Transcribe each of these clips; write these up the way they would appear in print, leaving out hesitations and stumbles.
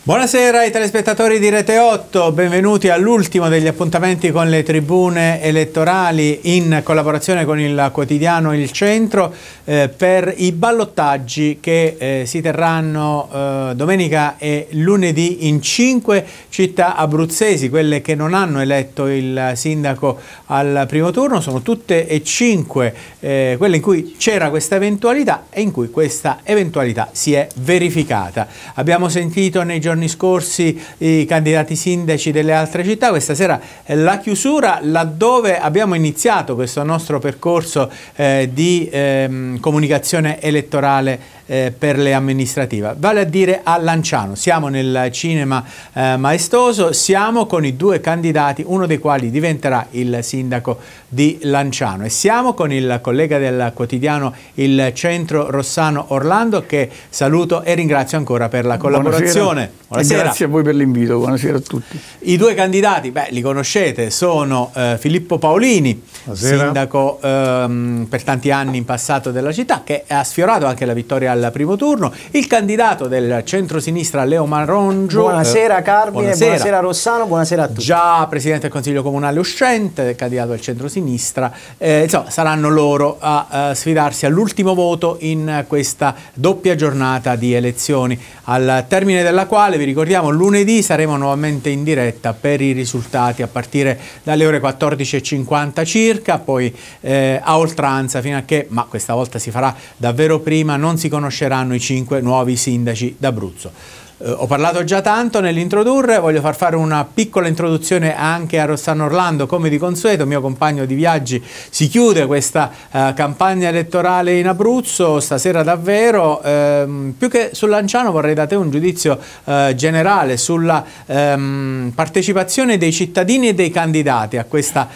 Buonasera ai telespettatori di Rete 8, benvenuti all'ultimo degli appuntamenti con le tribune elettorali in collaborazione con il quotidiano Il Centro per i ballottaggi che si terranno domenica e lunedì in 5 città abruzzesi, quelle che non hanno eletto il sindaco al primo turno. Sono tutte e 5 quelle in cui c'era questa eventualità e in cui questa eventualità si è verificata. Abbiamo sentito nei giorni scorsi i candidati sindaci delle altre città. Questa sera la chiusura, laddove abbiamo iniziato questo nostro percorso di comunicazione elettorale per le amministrative, vale a dire a Lanciano. Siamo nel cinema maestoso, siamo con i 2 candidati, uno dei quali diventerà il sindaco di Lanciano, e siamo con il collega del quotidiano Il Centro, Rossano Orlando, che saluto e ringrazio ancora per la collaborazione. Buonasera. Grazie a voi per l'invito, buonasera a tutti. I 2 candidati, li conoscete, sono Filippo Paolini, sindaco per tanti anni in passato della città, che ha sfiorato anche la vittoria al primo turno, il candidato del centro-sinistra Leo Marongio. Buonasera Carmine, buonasera Rossano, buonasera a tutti. Già presidente del Consiglio Comunale uscente, candidato al centro-sinistra. Insomma, saranno loro a sfidarsi all'ultimo voto in questa doppia giornata di elezioni, al termine della quale, vi ricordiamo, lunedì saremo nuovamente in diretta per i risultati a partire dalle ore 14:50 circa, poi a oltranza fino a che, ma questa volta si farà davvero prima, non si conosceranno i 5 nuovi sindaci d'Abruzzo. Ho parlato già tanto nell'introdurre, voglio fare una piccola introduzione anche a Rossano Orlando, come di consueto, mio compagno di viaggi. Si chiude questa campagna elettorale in Abruzzo, stasera davvero, più che sul Lanciano vorrei da te un giudizio generale sulla partecipazione dei cittadini e dei candidati a questa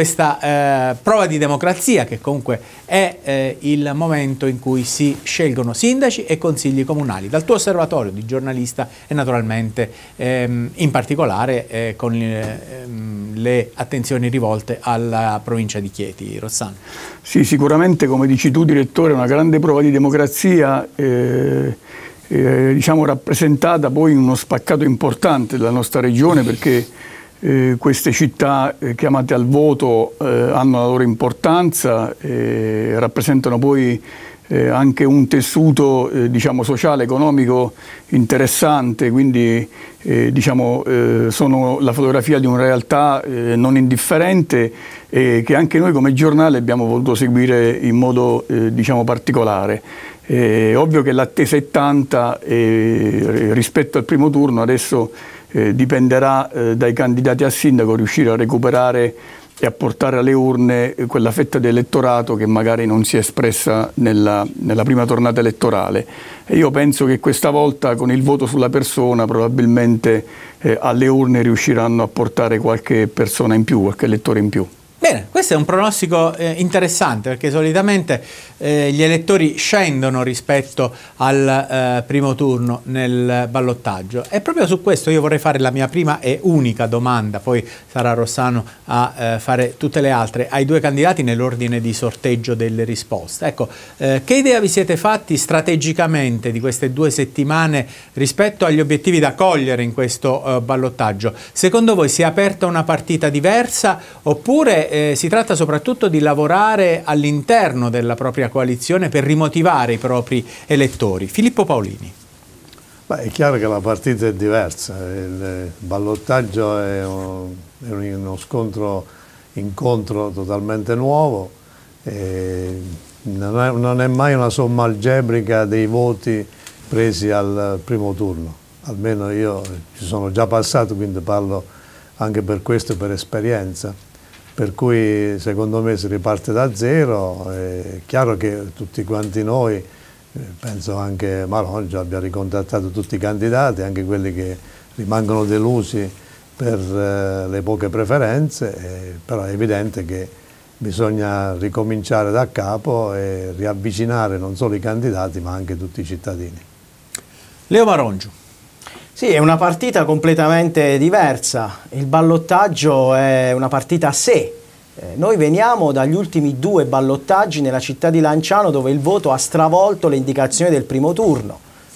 prova di democrazia, che comunque è il momento in cui si scelgono sindaci e consigli comunali. Dal tuo osservatorio di giornalista e naturalmente in particolare con le attenzioni rivolte alla provincia di Chieti. Rossano. Sì, sicuramente, come dici tu direttore, è una grande prova di democrazia diciamo rappresentata poi in uno spaccato importante della nostra regione, perché queste città chiamate al voto hanno la loro importanza, rappresentano poi anche un tessuto diciamo sociale, economico interessante, quindi diciamo sono la fotografia di una realtà non indifferente che anche noi come giornale abbiamo voluto seguire in modo diciamo particolare. Ovvio che l'attesa è tanta rispetto al primo turno, adesso dipenderà dai candidati a sindaco riuscire a recuperare e a portare alle urne quella fetta di elettorato che magari non si è espressa nella prima tornata elettorale. E io penso che questa volta, con il voto sulla persona, probabilmente alle urne riusciranno a portare qualche persona in più, qualche elettore in più. Bene, questo è un pronostico interessante, perché solitamente gli elettori scendono rispetto al primo turno nel ballottaggio, e proprio su questo io vorrei fare la mia prima e unica domanda, poi sarà Rossano a fare tutte le altre, ai 2 candidati nell'ordine di sorteggio delle risposte. Ecco, che idea vi siete fatti strategicamente di queste 2 settimane rispetto agli obiettivi da cogliere in questo ballottaggio? Secondo voi si è aperta una partita diversa, oppure si tratta soprattutto di lavorare all'interno della propria coalizione per rimotivare i propri elettori? Filippo Paolini. È chiaro che la partita è diversa, il ballottaggio è uno incontro totalmente nuovo, non è mai una somma algebrica dei voti presi al primo turno, almeno io ci sono già passato, quindi parlo anche per questo, per esperienza. Per cui secondo me si riparte da zero. È chiaro che tutti quanti noi, penso anche Marongio abbia ricontattato tutti i candidati, anche quelli che rimangono delusi per le poche preferenze, però è evidente che bisogna ricominciare da capo e riavvicinare non solo i candidati ma anche tutti i cittadini. Leo Marongio. Sì, è una partita completamente diversa, il ballottaggio è una partita a sé. Noi veniamo dagli ultimi 2 ballottaggi nella città di Lanciano, dove il voto ha stravolto le indicazioni del primo turno.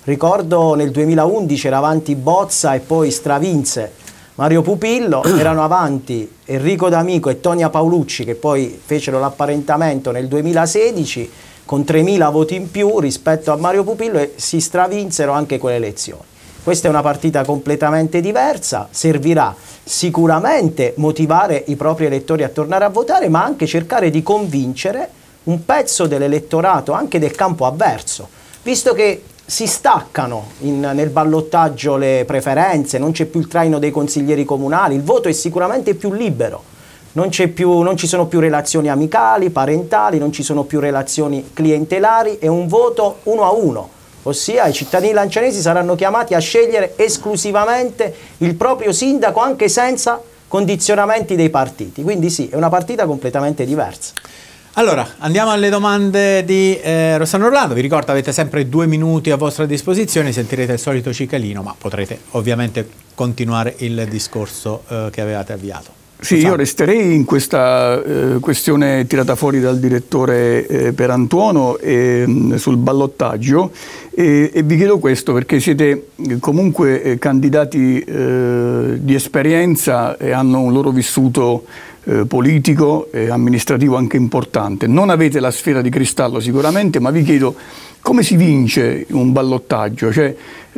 Ricordo nel 2011 era avanti Bozza e poi stravinse Mario Pupillo, erano avanti Enrico D'Amico e Tonia Paolucci, che poi fecero l'apparentamento nel 2016 con 3.000 voti in più rispetto a Mario Pupillo, e si stravinsero anche quelle elezioni. Questa è una partita completamente diversa, servirà sicuramente motivare i propri elettori a tornare a votare, ma anche cercare di convincere un pezzo dell'elettorato, anche del campo avverso, visto che si staccano nel ballottaggio le preferenze, non c'è più il traino dei consiglieri comunali, il voto è sicuramente più libero, non ci sono più relazioni amicali, parentali, non ci sono più relazioni clientelari, è un voto 1 a 1. Ossia i cittadini lancianesi saranno chiamati a scegliere esclusivamente il proprio sindaco anche senza condizionamenti dei partiti. Quindi sì, è una partita completamente diversa. Allora, andiamo alle domande di Rossano Orlando. Vi ricordo, avete sempre 2 minuti a vostra disposizione, sentirete il solito cicalino, ma potrete ovviamente continuare il discorso che avevate avviato. Sì, io resterei in questa questione tirata fuori dal direttore Perantuono sul ballottaggio e vi chiedo questo perché siete comunque candidati di esperienza e hanno un loro vissuto politico e amministrativo anche importante. Non avete la sfera di cristallo sicuramente, ma vi chiedo come si vince un ballottaggio? Cioè,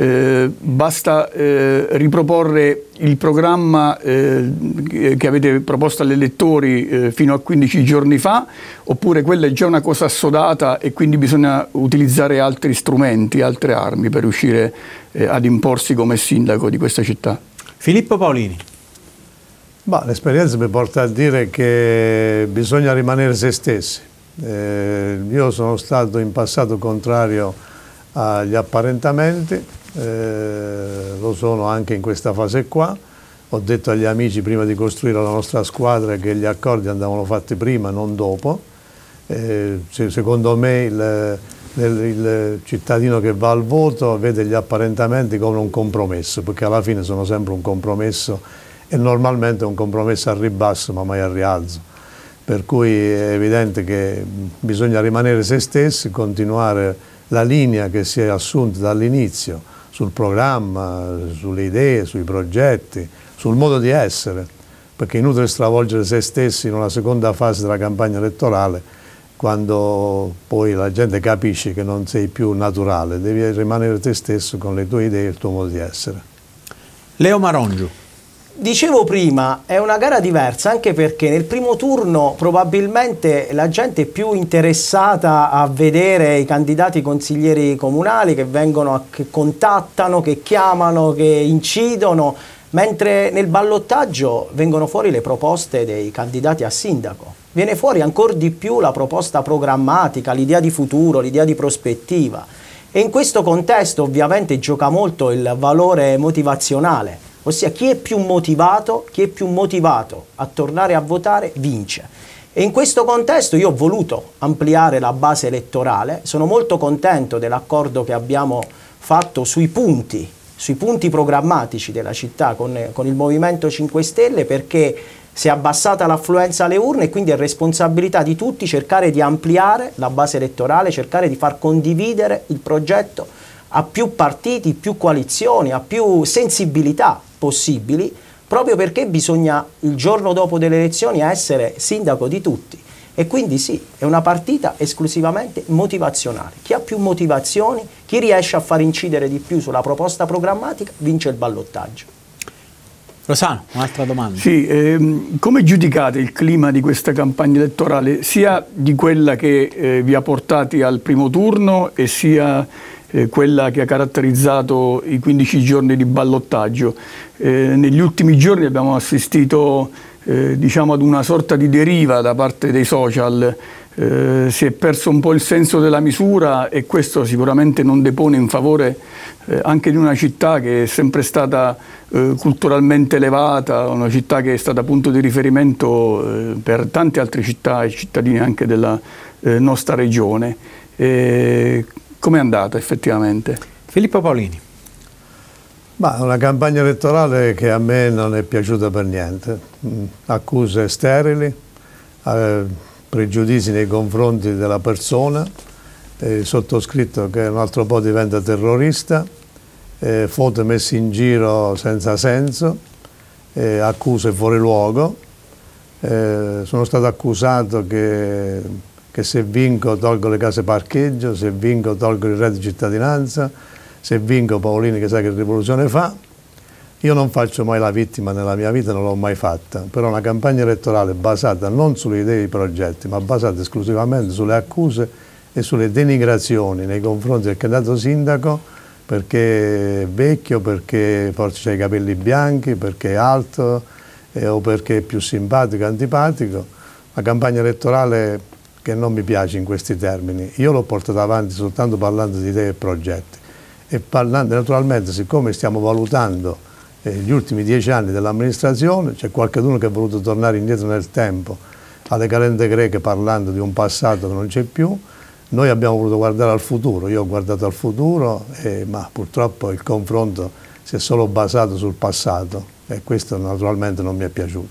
basta riproporre il programma che avete proposto agli elettori fino a 15 giorni fa, oppure quella è già una cosa assodata e quindi bisogna utilizzare altri strumenti, altre armi per riuscire ad imporsi come sindaco di questa città? Filippo Paolini. L'esperienza mi porta a dire che bisogna rimanere se stessi. Io sono stato in passato contrario agli apparentamenti, lo sono anche in questa fase qua. Ho detto agli amici prima di costruire la nostra squadra che gli accordi andavano fatti prima, non dopo. Secondo me il cittadino che va al voto vede gli apparentamenti come un compromesso, perché alla fine sono sempre un compromesso e normalmente un compromesso al ribasso ma mai al rialzo. Per cui è evidente che bisogna rimanere se stessi, continuare la linea che si è assunta dall'inizio sul programma, sulle idee, sui progetti, sul modo di essere, perché è inutile stravolgere se stessi in una seconda fase della campagna elettorale quando poi la gente capisce che non sei più naturale, devi rimanere te stesso con le tue idee e il tuo modo di essere. Leo Marongiu. Dicevo prima, è una gara diversa anche perché nel primo turno probabilmente la gente è più interessata a vedere i candidati consiglieri comunali che vengono, che contattano, che chiamano, che incidono, mentre nel ballottaggio vengono fuori le proposte dei candidati a sindaco. Viene fuori ancora di più la proposta programmatica, l'idea di futuro, l'idea di prospettiva. E in questo contesto ovviamente gioca molto il valore motivazionale. Ossia chi è più motivato a tornare a votare vince. E in questo contesto io ho voluto ampliare la base elettorale, sono molto contento dell'accordo che abbiamo fatto sui punti programmatici della città con il Movimento 5 Stelle, perché si è abbassata l'affluenza alle urne e quindi è responsabilità di tutti cercare di ampliare la base elettorale, cercare di far condividere il progetto a più partiti, più coalizioni, a più sensibilità possibili, proprio perché bisogna il giorno dopo delle elezioni essere sindaco di tutti. E quindi sì, è una partita esclusivamente motivazionale. Chi ha più motivazioni, chi riesce a far incidere di più sulla proposta programmatica, vince il ballottaggio. Rossano, un'altra domanda. Sì, come giudicate il clima di questa campagna elettorale, sia di quella che vi ha portati al primo turno e sia quella che ha caratterizzato i 15 giorni di ballottaggio? Negli ultimi giorni abbiamo assistito diciamo ad una sorta di deriva da parte dei social, si è perso un po' il senso della misura e questo sicuramente non depone in favore anche di una città che è sempre stata culturalmente elevata, una città che è stata punto di riferimento per tante altre città e cittadini anche della nostra regione. Come è andata effettivamente? Filippo Paolini. Una campagna elettorale che a me non è piaciuta per niente, accuse sterili, pregiudizi nei confronti della persona il sottoscritto che un altro po' diventa terrorista, foto messe in giro senza senso, accuse fuori luogo. Sono stato accusato che se vinco tolgo le case parcheggio, se vinco tolgo il reddito di cittadinanza, se vinco Paolini che sa che rivoluzione fa. Io non faccio mai la vittima nella mia vita, non l'ho mai fatta, però una campagna elettorale basata non sulle idee e i progetti, ma basata esclusivamente sulle accuse e sulle denigrazioni nei confronti del candidato sindaco, perché è vecchio, perché forse ha i capelli bianchi, perché è alto o perché è più simpatico o antipatico. Una campagna elettorale che non mi piace in questi termini. Io l'ho portata avanti soltanto parlando di idee e progetti e parlando naturalmente, siccome stiamo valutando gli ultimi 10 anni dell'amministrazione, c'è qualcuno che ha voluto tornare indietro nel tempo alle calende greche parlando di un passato che non c'è più. Noi abbiamo voluto guardare al futuro, io ho guardato al futuro, ma purtroppo il confronto si è solo basato sul passato e questo naturalmente non mi è piaciuto.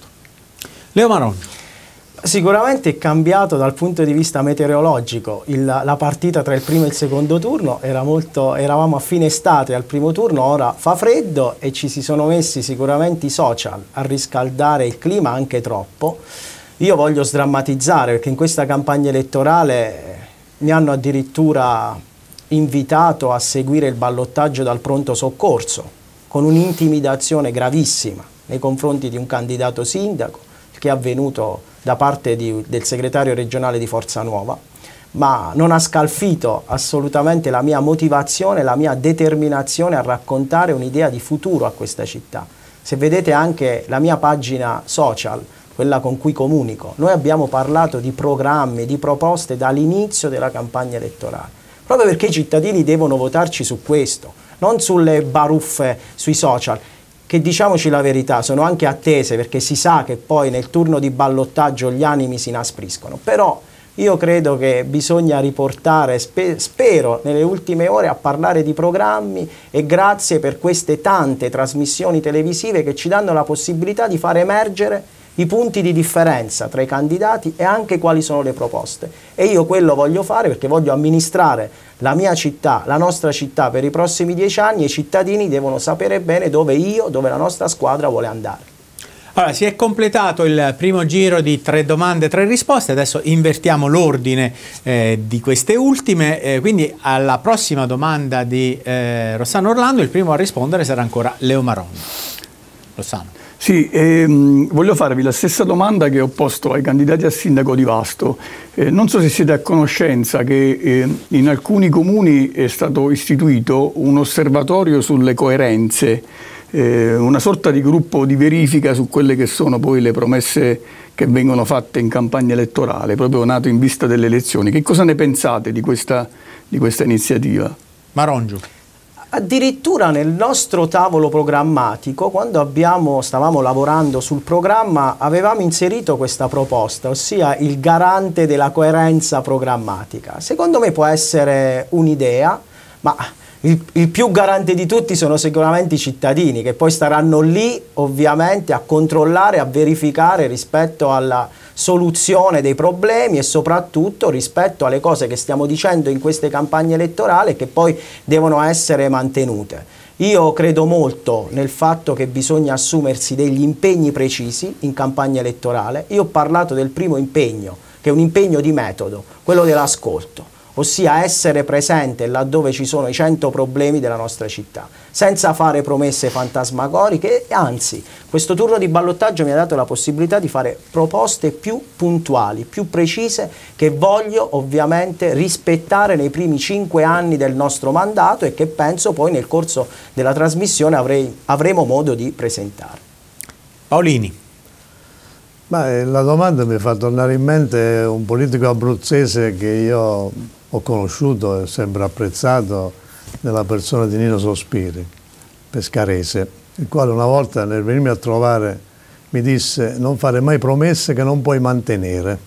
Leo Maroni. Sicuramente è cambiato dal punto di vista meteorologico. La partita tra il primo e il secondo turno eravamo a fine estate al primo turno, ora fa freddo e ci si sono messi sicuramente i social a riscaldare il clima anche troppo. Io voglio sdrammatizzare perché in questa campagna elettorale mi hanno addirittura invitato a seguire il ballottaggio dal pronto soccorso con un'intimidazione gravissima nei confronti di un candidato sindaco, che è avvenuto da parte del segretario regionale di Forza Nuova, ma non ha scalfito assolutamente la mia motivazione, la mia determinazione a raccontare un'idea di futuro a questa città. Se vedete anche la mia pagina social, quella con cui comunico, noi abbiamo parlato di programmi, di proposte dall'inizio della campagna elettorale, proprio perché i cittadini devono votarci su questo, non sulle baruffe sui social, che diciamoci la verità sono anche attese perché si sa che poi nel turno di ballottaggio gli animi si inaspriscono, però io credo che bisogna riportare, spero nelle ultime ore, a parlare di programmi e grazie per queste tante trasmissioni televisive che ci danno la possibilità di far emergere i punti di differenza tra i candidati e anche quali sono le proposte. E io quello voglio fare perché voglio amministrare la mia città, la nostra città per i prossimi 10 anni e i cittadini devono sapere bene dove la nostra squadra vuole andare. Allora, si è completato il primo giro di 3 domande, 3 risposte, adesso invertiamo l'ordine di queste ultime, quindi alla prossima domanda di Rossano Orlando il primo a rispondere sarà ancora Leo Maroni. Rossano. Sì, voglio farvi la stessa domanda che ho posto ai candidati a sindaco di Vasto. Non so se siete a conoscenza che in alcuni comuni è stato istituito un osservatorio sulle coerenze, una sorta di gruppo di verifica su quelle che sono poi le promesse che vengono fatte in campagna elettorale, proprio nato in vista delle elezioni. Che cosa ne pensate di questa iniziativa? Marongiu. Addirittura nel nostro tavolo programmatico, quando stavamo lavorando sul programma, avevamo inserito questa proposta, ossia il garante della coerenza programmatica. Secondo me può essere un'idea, ma il più garante di tutti sono sicuramente i cittadini, che poi staranno lì ovviamente a controllare, a verificare rispetto alla soluzione dei problemi e soprattutto rispetto alle cose che stiamo dicendo in queste campagne elettorali che poi devono essere mantenute. Io credo molto nel fatto che bisogna assumersi degli impegni precisi in campagna elettorale. Io ho parlato del primo impegno, che è un impegno di metodo, quello dell'ascolto, ossia essere presente laddove ci sono i 100 problemi della nostra città, senza fare promesse fantasmagoriche, e anzi, questo turno di ballottaggio mi ha dato la possibilità di fare proposte più puntuali, più precise, che voglio ovviamente rispettare nei primi 5 anni del nostro mandato e che penso poi nel corso della trasmissione avremo modo di presentare. Paolini. La domanda mi fa tornare in mente un politico abruzzese che io ho conosciuto e sempre apprezzato nella persona di Nino Sospiri, pescarese, il quale una volta nel venirmi a trovare mi disse: non fare mai promesse che non puoi mantenere.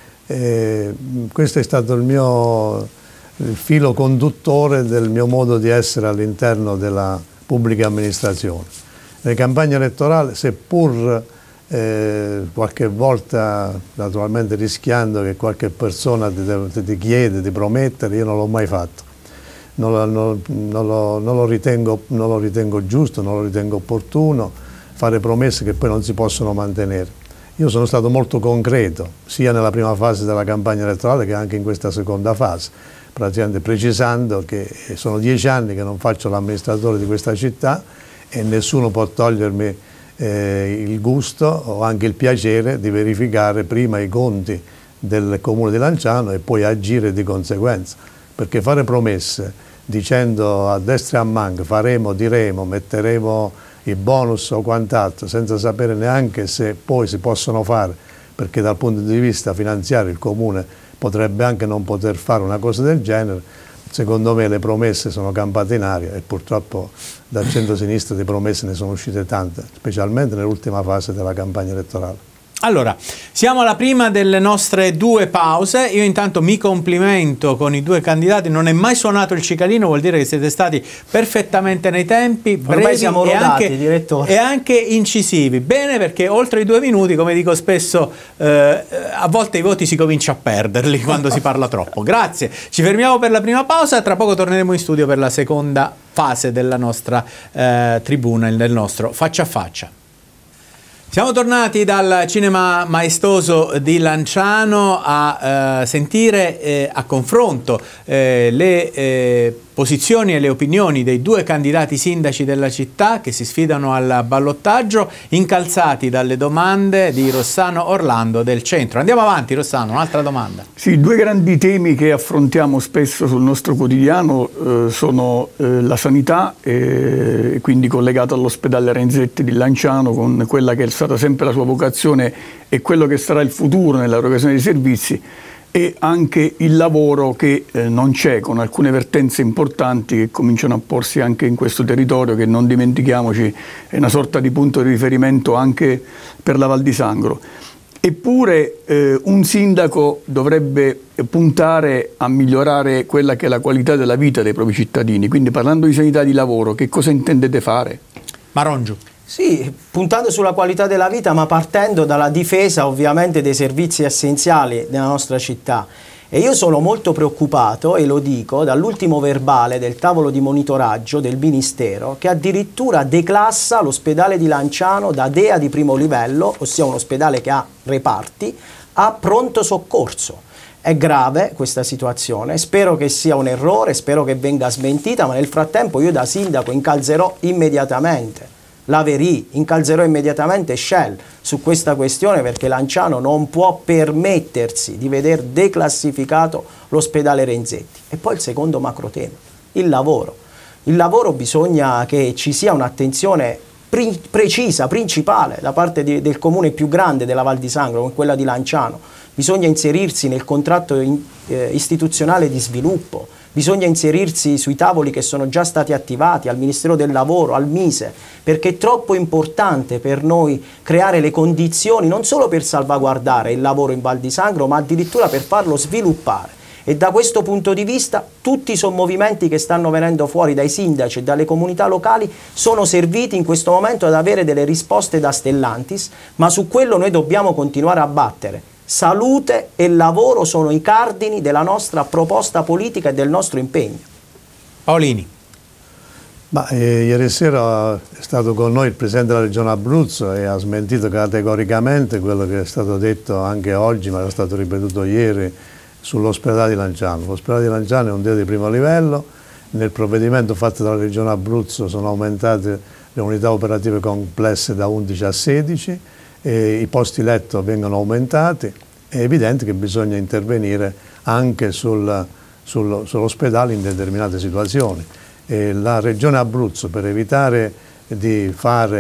Questo è stato il filo conduttore del mio modo di essere all'interno della pubblica amministrazione. Nelle campagne elettorali, seppur qualche volta naturalmente rischiando che qualche persona ti chiede di promettere, io non l'ho mai fatto. Non lo ritengo giusto, non lo ritengo opportuno fare promesse che poi non si possono mantenere. Io sono stato molto concreto, sia nella prima fase della campagna elettorale che anche in questa seconda fase, praticamente precisando che sono 10 anni che non faccio l'amministratore di questa città e nessuno può togliermi il gusto o anche il piacere di verificare prima i conti del Comune di Lanciano e poi agire di conseguenza, perché fare promesse dicendo a destra e a manca faremo, diremo, metteremo i bonus o quant'altro senza sapere neanche se poi si possono fare, perché dal punto di vista finanziario il Comune potrebbe anche non poter fare una cosa del genere. Secondo me le promesse sono campate in aria e purtroppo dal centro-sinistra di promesse ne sono uscite tante, specialmente nell'ultima fase della campagna elettorale. Allora, siamo alla prima delle nostre 2 pause. Io intanto mi complimento con i 2 candidati, non è mai suonato il cicalino, vuol dire che siete stati perfettamente nei tempi, brevi siamo rodati, direttore. E anche incisivi. Bene, perché oltre i 2 minuti, come dico spesso, a volte i voti si comincia a perderli quando si parla troppo. Grazie, ci fermiamo per la prima pausa, tra poco torneremo in studio per la seconda fase della nostra tribuna, del nostro faccia a faccia. Siamo tornati dal cinema maestoso di Lanciano a sentire a confronto le posizioni e le opinioni dei 2 candidati sindaci della città che si sfidano al ballottaggio, incalzati dalle domande di Rossano Orlando del Centro. Andiamo avanti, Rossano, un'altra domanda. Sì, 2 grandi temi che affrontiamo spesso sul nostro quotidiano sono la sanità, quindi collegato all'ospedale Renzetti di Lanciano, con quella che è stata sempre la sua vocazione e quello che sarà il futuro nell'erogazione dei servizi, e anche il lavoro che non c'è, con alcune vertenze importanti che cominciano a porsi anche in questo territorio, che non dimentichiamoci è una sorta di punto di riferimento anche per la Val di Sangro. Eppure un sindaco dovrebbe puntare a migliorare quella che è la qualità della vita dei propri cittadini. Quindi, parlando di sanità e di lavoro, che cosa intendete fare? Marongiu. Sì, puntando sulla qualità della vita, ma partendo dalla difesa ovviamente dei servizi essenziali della nostra città. E io sono molto preoccupato, e lo dico, dall'ultimo verbale del tavolo di monitoraggio del Ministero, che addirittura declassa l'ospedale di Lanciano da DEA di primo livello, ossia un ospedale che ha reparti, a pronto soccorso. È grave questa situazione, spero che sia un errore, spero che venga smentita, ma nel frattempo io da sindaco incalzerò immediatamente l'Averie, incalzerò immediatamente Shell su questa questione, perché Lanciano non può permettersi di veder declassificato l'ospedale Renzetti. E poi il secondo macro tema, il lavoro. Il lavoro, bisogna che ci sia un'attenzione precisa, principale da parte del comune più grande della Val di Sangro, come quella di Lanciano. Bisogna inserirsi nel contratto istituzionale di sviluppo, bisogna inserirsi sui tavoli che sono già stati attivati al Ministero del Lavoro, al Mise, perché è troppo importante per noi creare le condizioni non solo per salvaguardare il lavoro in Val di Sangro, ma addirittura per farlo sviluppare. E da questo punto di vista tutti i sommovimenti che stanno venendo fuori dai sindaci e dalle comunità locali sono serviti in questo momento ad avere delle risposte da Stellantis, ma su quello noi dobbiamo continuare a battere. Salute e lavoro sono i cardini della nostra proposta politica e del nostro impegno. Paolini. Ieri sera è stato con noi il Presidente della Regione Abruzzo e ha smentito categoricamente quello che è stato detto anche oggi, ma è stato ripetuto ieri, sull'ospedale di Lanciano. L'ospedale di Lanciano è un DEA di primo livello, nel provvedimento fatto dalla Regione Abruzzo sono aumentate le unità operative complesse da 11 a 16, e i posti letto vengono aumentati. È evidente che bisogna intervenire anche sull'ospedale in determinate situazioni. E la Regione Abruzzo, per evitare di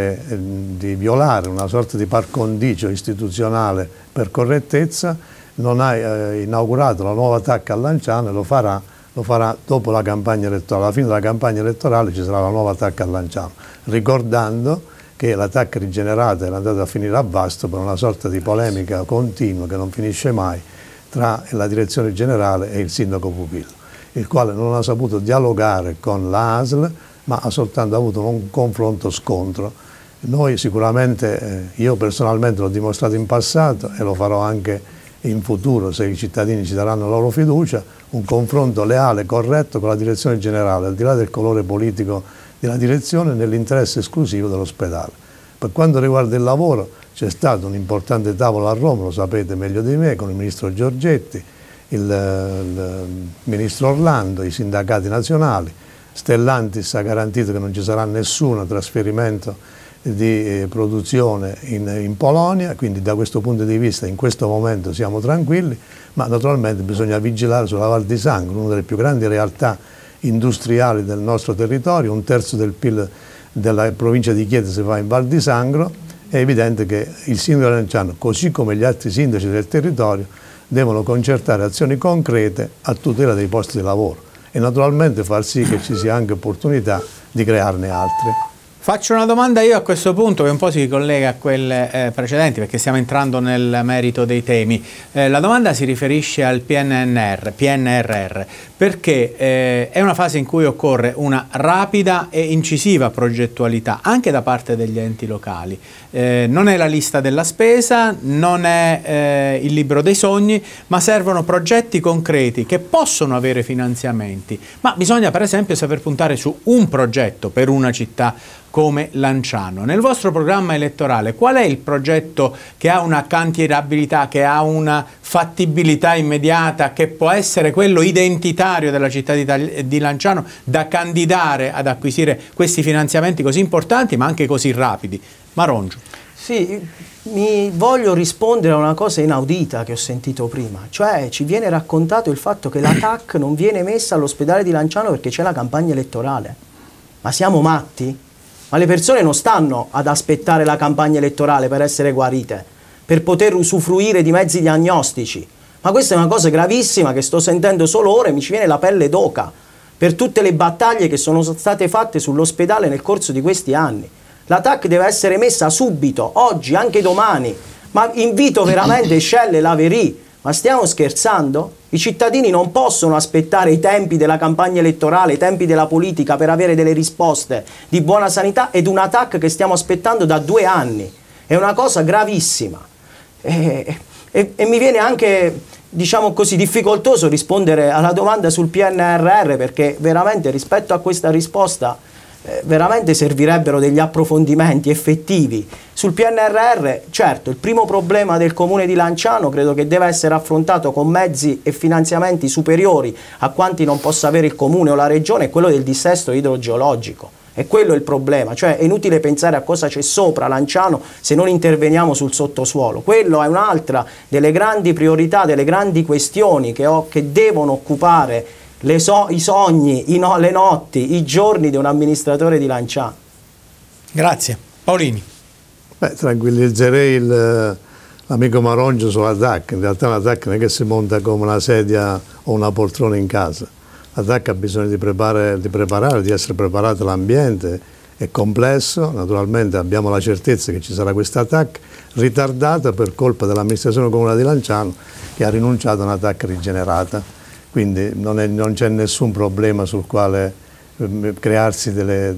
violare una sorta di par condicio istituzionale per correttezza, non ha inaugurato la nuova TAC a Lanciano e lo farà dopo la campagna elettorale. Alla fine della campagna elettorale ci sarà la nuova TAC a Lanciano, ricordando che la TAC rigenerata era andata a finire a Vasto per una sorta di polemica continua che non finisce mai tra la direzione generale e il sindaco Pupillo, il quale non ha saputo dialogare con la ASL, ma ha soltanto avuto un confronto scontro Noi sicuramente, io personalmente l'ho dimostrato in passato e lo farò anche in futuro se i cittadini ci daranno la loro fiducia, un confronto leale, corretto con la direzione generale, al di là del colore politico della direzione, nell'interesse esclusivo dell'ospedale. Per quanto riguarda il lavoro, c'è stato un importante tavolo a Roma, lo sapete meglio di me, con il ministro Giorgetti, il ministro Orlando, i sindacati nazionali. Stellantis ha garantito che non ci sarà nessun trasferimento di produzione in Polonia, quindi da questo punto di vista in questo momento siamo tranquilli, ma naturalmente bisogna vigilare sulla Val di Sangro, una delle più grandi realtà industriali del nostro territorio, 1/3 del PIL della provincia di Chieti si fa in Val di Sangro. È evidente che il sindaco di Lanciano, così come gli altri sindaci del territorio, devono concertare azioni concrete a tutela dei posti di lavoro e naturalmente far sì che ci sia anche opportunità di crearne altri. Faccio una domanda io a questo punto che un po' si collega a quelle precedenti perché stiamo entrando nel merito dei temi. La domanda si riferisce al PNRR perché è una fase in cui occorre una rapida e incisiva progettualità anche da parte degli enti locali. Non è la lista della spesa, non è il libro dei sogni, ma servono progetti concreti che possono avere finanziamenti, ma bisogna per esempio saper puntare su un progetto per una città come Lanciano. Nel vostro programma elettorale qual è il progetto che ha una cantierabilità, che ha una fattibilità immediata, che può essere quello identitario della città di Lanciano da candidare ad acquisire questi finanziamenti così importanti ma anche così rapidi? Marongio. Sì, mi voglio rispondere a una cosa inaudita che ho sentito prima, cioè ci viene raccontato il fatto che la TAC non viene messa all'ospedale di Lanciano perché c'è la campagna elettorale. Ma siamo matti? Ma le persone non stanno ad aspettare la campagna elettorale per essere guarite, per poter usufruire di mezzi diagnostici. Ma questa è una cosa gravissima che sto sentendo solo ora e mi ci viene la pelle d'oca per tutte le battaglie che sono state fatte sull'ospedale nel corso di questi anni. La TAC deve essere messa subito, oggi, anche domani. Ma invito veramente Shell e Laverie, ma stiamo scherzando? I cittadini non possono aspettare i tempi della campagna elettorale, i tempi della politica per avere delle risposte di buona sanità ed una TAC che stiamo aspettando da 2 anni. È una cosa gravissima. E mi viene anche, diciamo così, difficoltoso rispondere alla domanda sul PNRR perché veramente rispetto a questa risposta veramente servirebbero degli approfondimenti effettivi. Sul PNRR, certo, il primo problema del comune di Lanciano credo che deve essere affrontato con mezzi e finanziamenti superiori a quanti non possa avere il comune o la regione, è quello del dissesto idrogeologico. E quello è il problema, cioè è inutile pensare a cosa c'è sopra Lanciano se non interveniamo sul sottosuolo. Quello è un'altra delle grandi priorità, delle grandi questioni che devono occupare i sogni, le notti, i giorni di un amministratore di Lanciano. Grazie. Paolini. Beh, tranquillizzerei l'amico Marongio sulla TAC. In realtà una TAC non è che si monta come una sedia o una poltrona in casa. La TAC ha bisogno di preparare, di essere preparato l'ambiente, è complesso, naturalmente abbiamo la certezza che ci sarà questa TAC ritardata per colpa dell'amministrazione comunale di Lanciano che ha rinunciato a una TAC rigenerata. Quindi non c'è nessun problema sul quale crearsi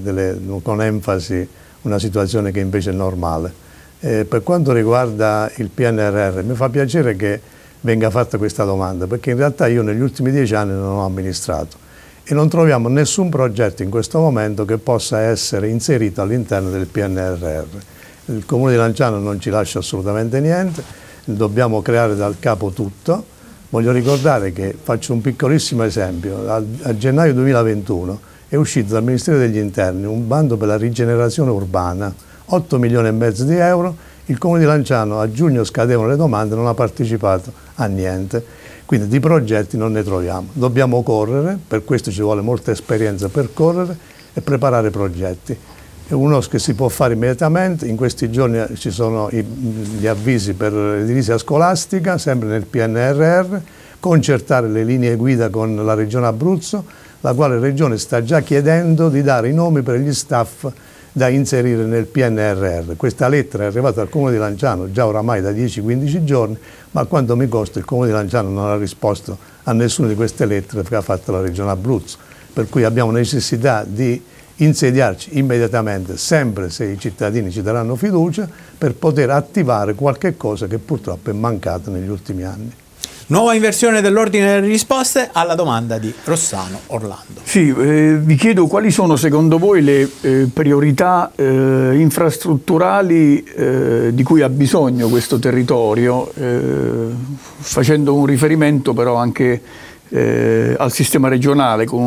con enfasi una situazione che invece è normale. Per quanto riguarda il PNRR, mi fa piacere che venga fatta questa domanda, perché in realtà io negli ultimi 10 anni non ho amministrato e non troviamo nessun progetto in questo momento che possa essere inserito all'interno del PNRR. Il Comune di Lanciano non ci lascia assolutamente niente, dobbiamo creare dal capo tutto. Voglio ricordare che, faccio un piccolissimo esempio, a gennaio 2021 è uscito dal Ministero degli Interni un bando per la rigenerazione urbana, 8,5 milioni di euro, il Comune di Lanciano a giugno scadevano le domande, non ha partecipato a niente, quindi di progetti non ne troviamo. Dobbiamo correre, per questo ci vuole molta esperienza per correre e preparare progetti. È uno che si può fare immediatamente, in questi giorni ci sono gli avvisi per l'edilizia scolastica, sempre nel PNRR, concertare le linee guida con la Regione Abruzzo, la quale Regione sta già chiedendo di dare i nomi per gli staff da inserire nel PNRR. Questa lettera è arrivata al Comune di Lanciano già oramai da 10-15 giorni, ma a quanto mi costa il Comune di Lanciano non ha risposto a nessuna di queste lettere che ha fatto la Regione Abruzzo, per cui abbiamo necessità di insediarci immediatamente, sempre se i cittadini ci daranno fiducia, per poter attivare qualche cosa che purtroppo è mancata negli ultimi anni. Nuova inversione dell'ordine delle risposte alla domanda di Rossano Orlando. Sì, vi chiedo quali sono secondo voi le priorità infrastrutturali di cui ha bisogno questo territorio, facendo un riferimento però anche al sistema regionale con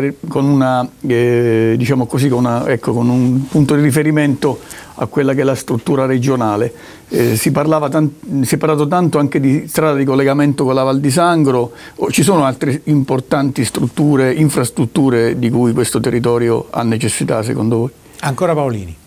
un punto di riferimento a quella che è la struttura regionale. Si è parlato tanto anche di strada di collegamento con la Val di Sangro, ci sono altre importanti infrastrutture di cui questo territorio ha necessità secondo voi? Ancora Paolini.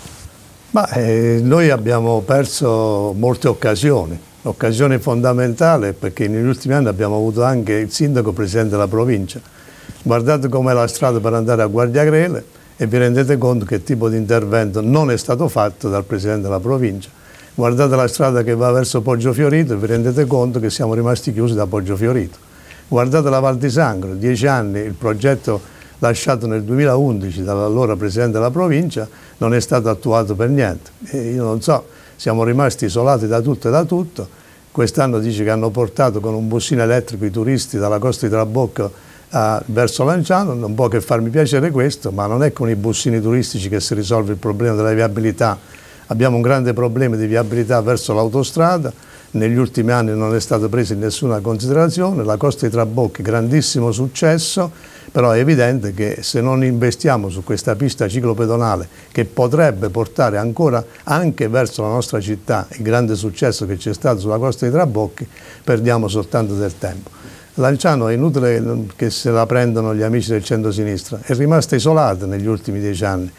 Noi abbiamo perso molte occasioni. L'occasione fondamentale perché negli ultimi anni abbiamo avuto anche il sindaco presidente della provincia. Guardate com'è la strada per andare a Guardiagrele e vi rendete conto che tipo di intervento non è stato fatto dal presidente della provincia. Guardate la strada che va verso Poggio Fiorito e vi rendete conto che siamo rimasti chiusi da Poggio Fiorito. Guardate la Val di Sangro, 10 anni, il progetto lasciato nel 2011 dall'allora presidente della provincia non è stato attuato per niente. Io non so, siamo rimasti isolati da tutto e da tutto. Quest'anno dice che hanno portato con un bussino elettrico i turisti dalla costa di Trabocco verso Lanciano, non può che farmi piacere questo, ma non è con i bussini turistici che si risolve il problema della viabilità. Abbiamo un grande problema di viabilità verso l'autostrada, negli ultimi anni non è stato preso in nessuna considerazione, la costa di Trabocchi grandissimo successo, però è evidente che se non investiamo su questa pista ciclopedonale che potrebbe portare ancora anche verso la nostra città il grande successo che c'è stato sulla costa di Trabocchi, perdiamo soltanto del tempo. Lanciano è inutile che se la prendano gli amici del centro-sinistra, è rimasta isolata negli ultimi 10 anni.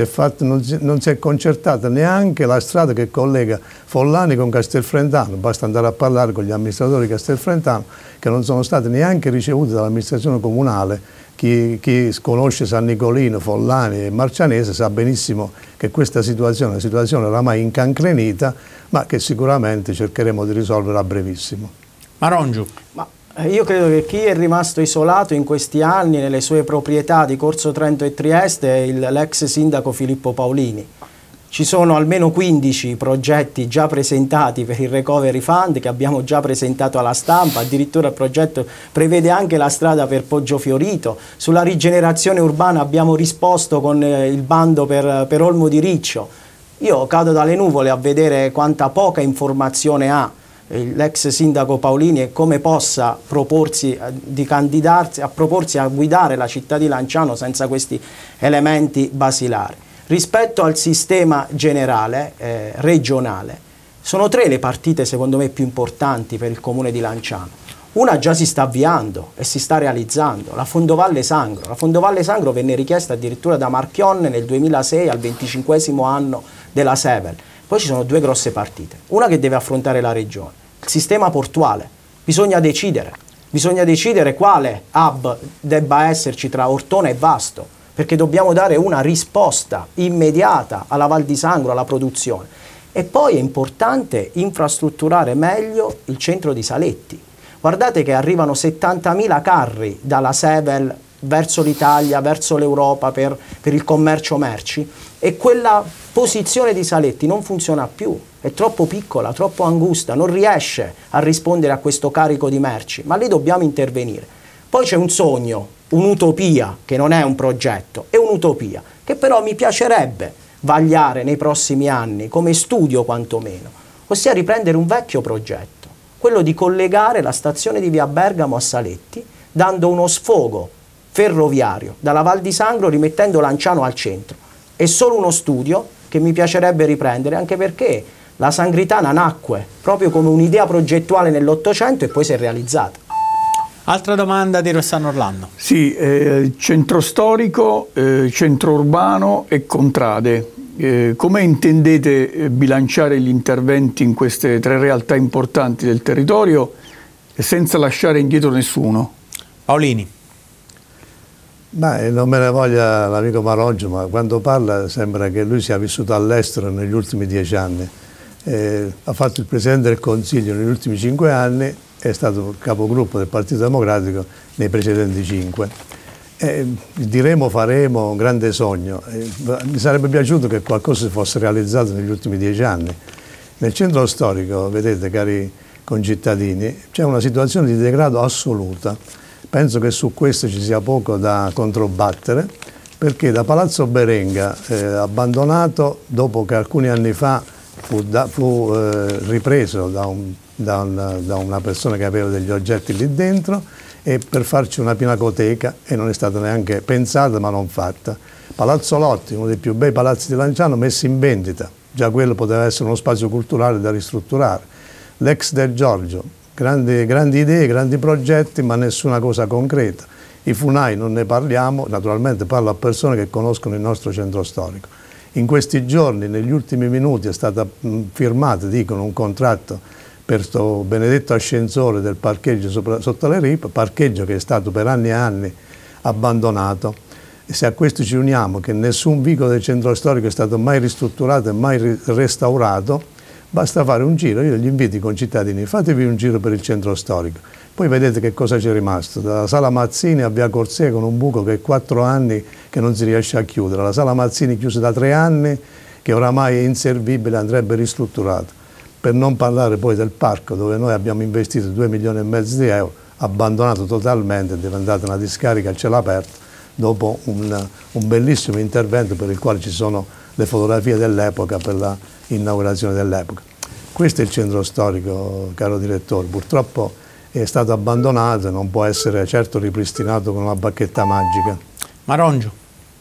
Non si è concertata neanche la strada che collega Follani con Castelfrentano, basta andare a parlare con gli amministratori di Castelfrentano che non sono stati neanche ricevuti dall'amministrazione comunale. Chi conosce San Nicolino, Follani e Marcianese sa benissimo che questa situazione è una situazione oramai incancrenita, ma che sicuramente cercheremo di risolvere a brevissimo. Marongiu. Io credo che chi è rimasto isolato in questi anni nelle sue proprietà di Corso Trento e Trieste è l'ex sindaco Filippo Paolini. Ci sono almeno 15 progetti già presentati per il Recovery Fund che abbiamo già presentato alla stampa, addirittura il progetto prevede anche la strada per Poggio Fiorito. Sulla rigenerazione urbana abbiamo risposto con il bando per Olmo di Riccio. Io cado dalle nuvole a vedere quanta poca informazione ha l'ex sindaco Paolini e come possa proporsi di candidarsi, proporsi a guidare la città di Lanciano senza questi elementi basilari. Rispetto al sistema generale, regionale, sono 3 le partite secondo me più importanti per il comune di Lanciano. Una già si sta avviando e si sta realizzando, la Fondovalle Sangro. La Fondovalle Sangro venne richiesta addirittura da Marchionne nel 2006 al 25° anno della Sevel. Poi ci sono 2 grosse partite, una che deve affrontare la regione, il sistema portuale. Bisogna decidere quale hub debba esserci tra Ortona e Vasto, perché dobbiamo dare una risposta immediata alla Val di Sangro, alla produzione. E poi è importante infrastrutturare meglio il centro di Saletti. Guardate che arrivano 70.000 carri dalla Sevel verso l'Italia, verso l'Europa per il commercio merci, e quella posizione di Saletti non funziona più, è troppo piccola, troppo angusta, non riesce a rispondere a questo carico di merci, ma lì dobbiamo intervenire. Poi c'è un sogno, un'utopia, che non è un progetto, è un'utopia, che però mi piacerebbe vagliare nei prossimi anni, come studio quantomeno, ossia riprendere un vecchio progetto, quello di collegare la stazione di Via Bergamo a Saletti, dando uno sfogo ferroviario dalla Val di Sangro, rimettendo Lanciano al centro. È solo uno studio che mi piacerebbe riprendere, anche perché la Sangritana nacque proprio come un'idea progettuale nell'Ottocento e poi si è realizzata. Altra domanda di Rossano Orlando. Sì, centro storico, centro urbano e contrade. Come intendete bilanciare gli interventi in queste 3 realtà importanti del territorio senza lasciare indietro nessuno? Paolini. Non me ne voglia l'amico Marongiu, ma quando parla sembra che lui sia vissuto all'estero negli ultimi 10 anni. Ha fatto il Presidente del Consiglio negli ultimi 5 anni, è stato capogruppo del Partito Democratico nei precedenti 5. diremo, faremo un grande sogno. Mi sarebbe piaciuto che qualcosa si fosse realizzato negli ultimi 10 anni. Nel centro storico, vedete cari concittadini, c'è una situazione di degrado assoluta. Penso che su questo ci sia poco da controbattere, perché da Palazzo Berenga, abbandonato dopo che alcuni anni fa fu ripreso da una persona che aveva degli oggetti lì dentro, e per farci una pinacoteca, e non è stata neanche pensata ma non fatta. Palazzo Lotti, uno dei più bei palazzi di Lanciano, messo in vendita, già quello poteva essere uno spazio culturale da ristrutturare. L'ex del Giorgio, grandi idee, grandi progetti, ma nessuna cosa concreta. I Funai non ne parliamo, naturalmente parlo a persone che conoscono il nostro centro storico. In questi giorni, negli ultimi minuti, è stata firmata, dicono, un contratto per questo benedetto ascensore del parcheggio sotto le Ripe, parcheggio che è stato per anni e anni abbandonato. E se a questo ci uniamo che nessun vicolo del centro storico è stato mai ristrutturato e mai restaurato, basta fare un giro. Io gli invito i concittadini, fatevi un giro per il centro storico, poi vedete che cosa c'è rimasto. Dalla Sala Mazzini a Via Corsea, con un buco che è 4 anni che non si riesce a chiudere, la Sala Mazzini chiusa da 3 anni, che oramai è inservibile, andrebbe ristrutturato. Per non parlare poi del parco, dove noi abbiamo investito 2,5 milioni di euro, abbandonato totalmente, è diventata una discarica a cielo aperto, dopo un bellissimo intervento per il quale ci sono le fotografie dell'epoca, per l'inaugurazione dell'epoca. Questo è il centro storico, caro direttore, purtroppo è stato abbandonato e non può essere certo ripristinato con una bacchetta magica. Marongio.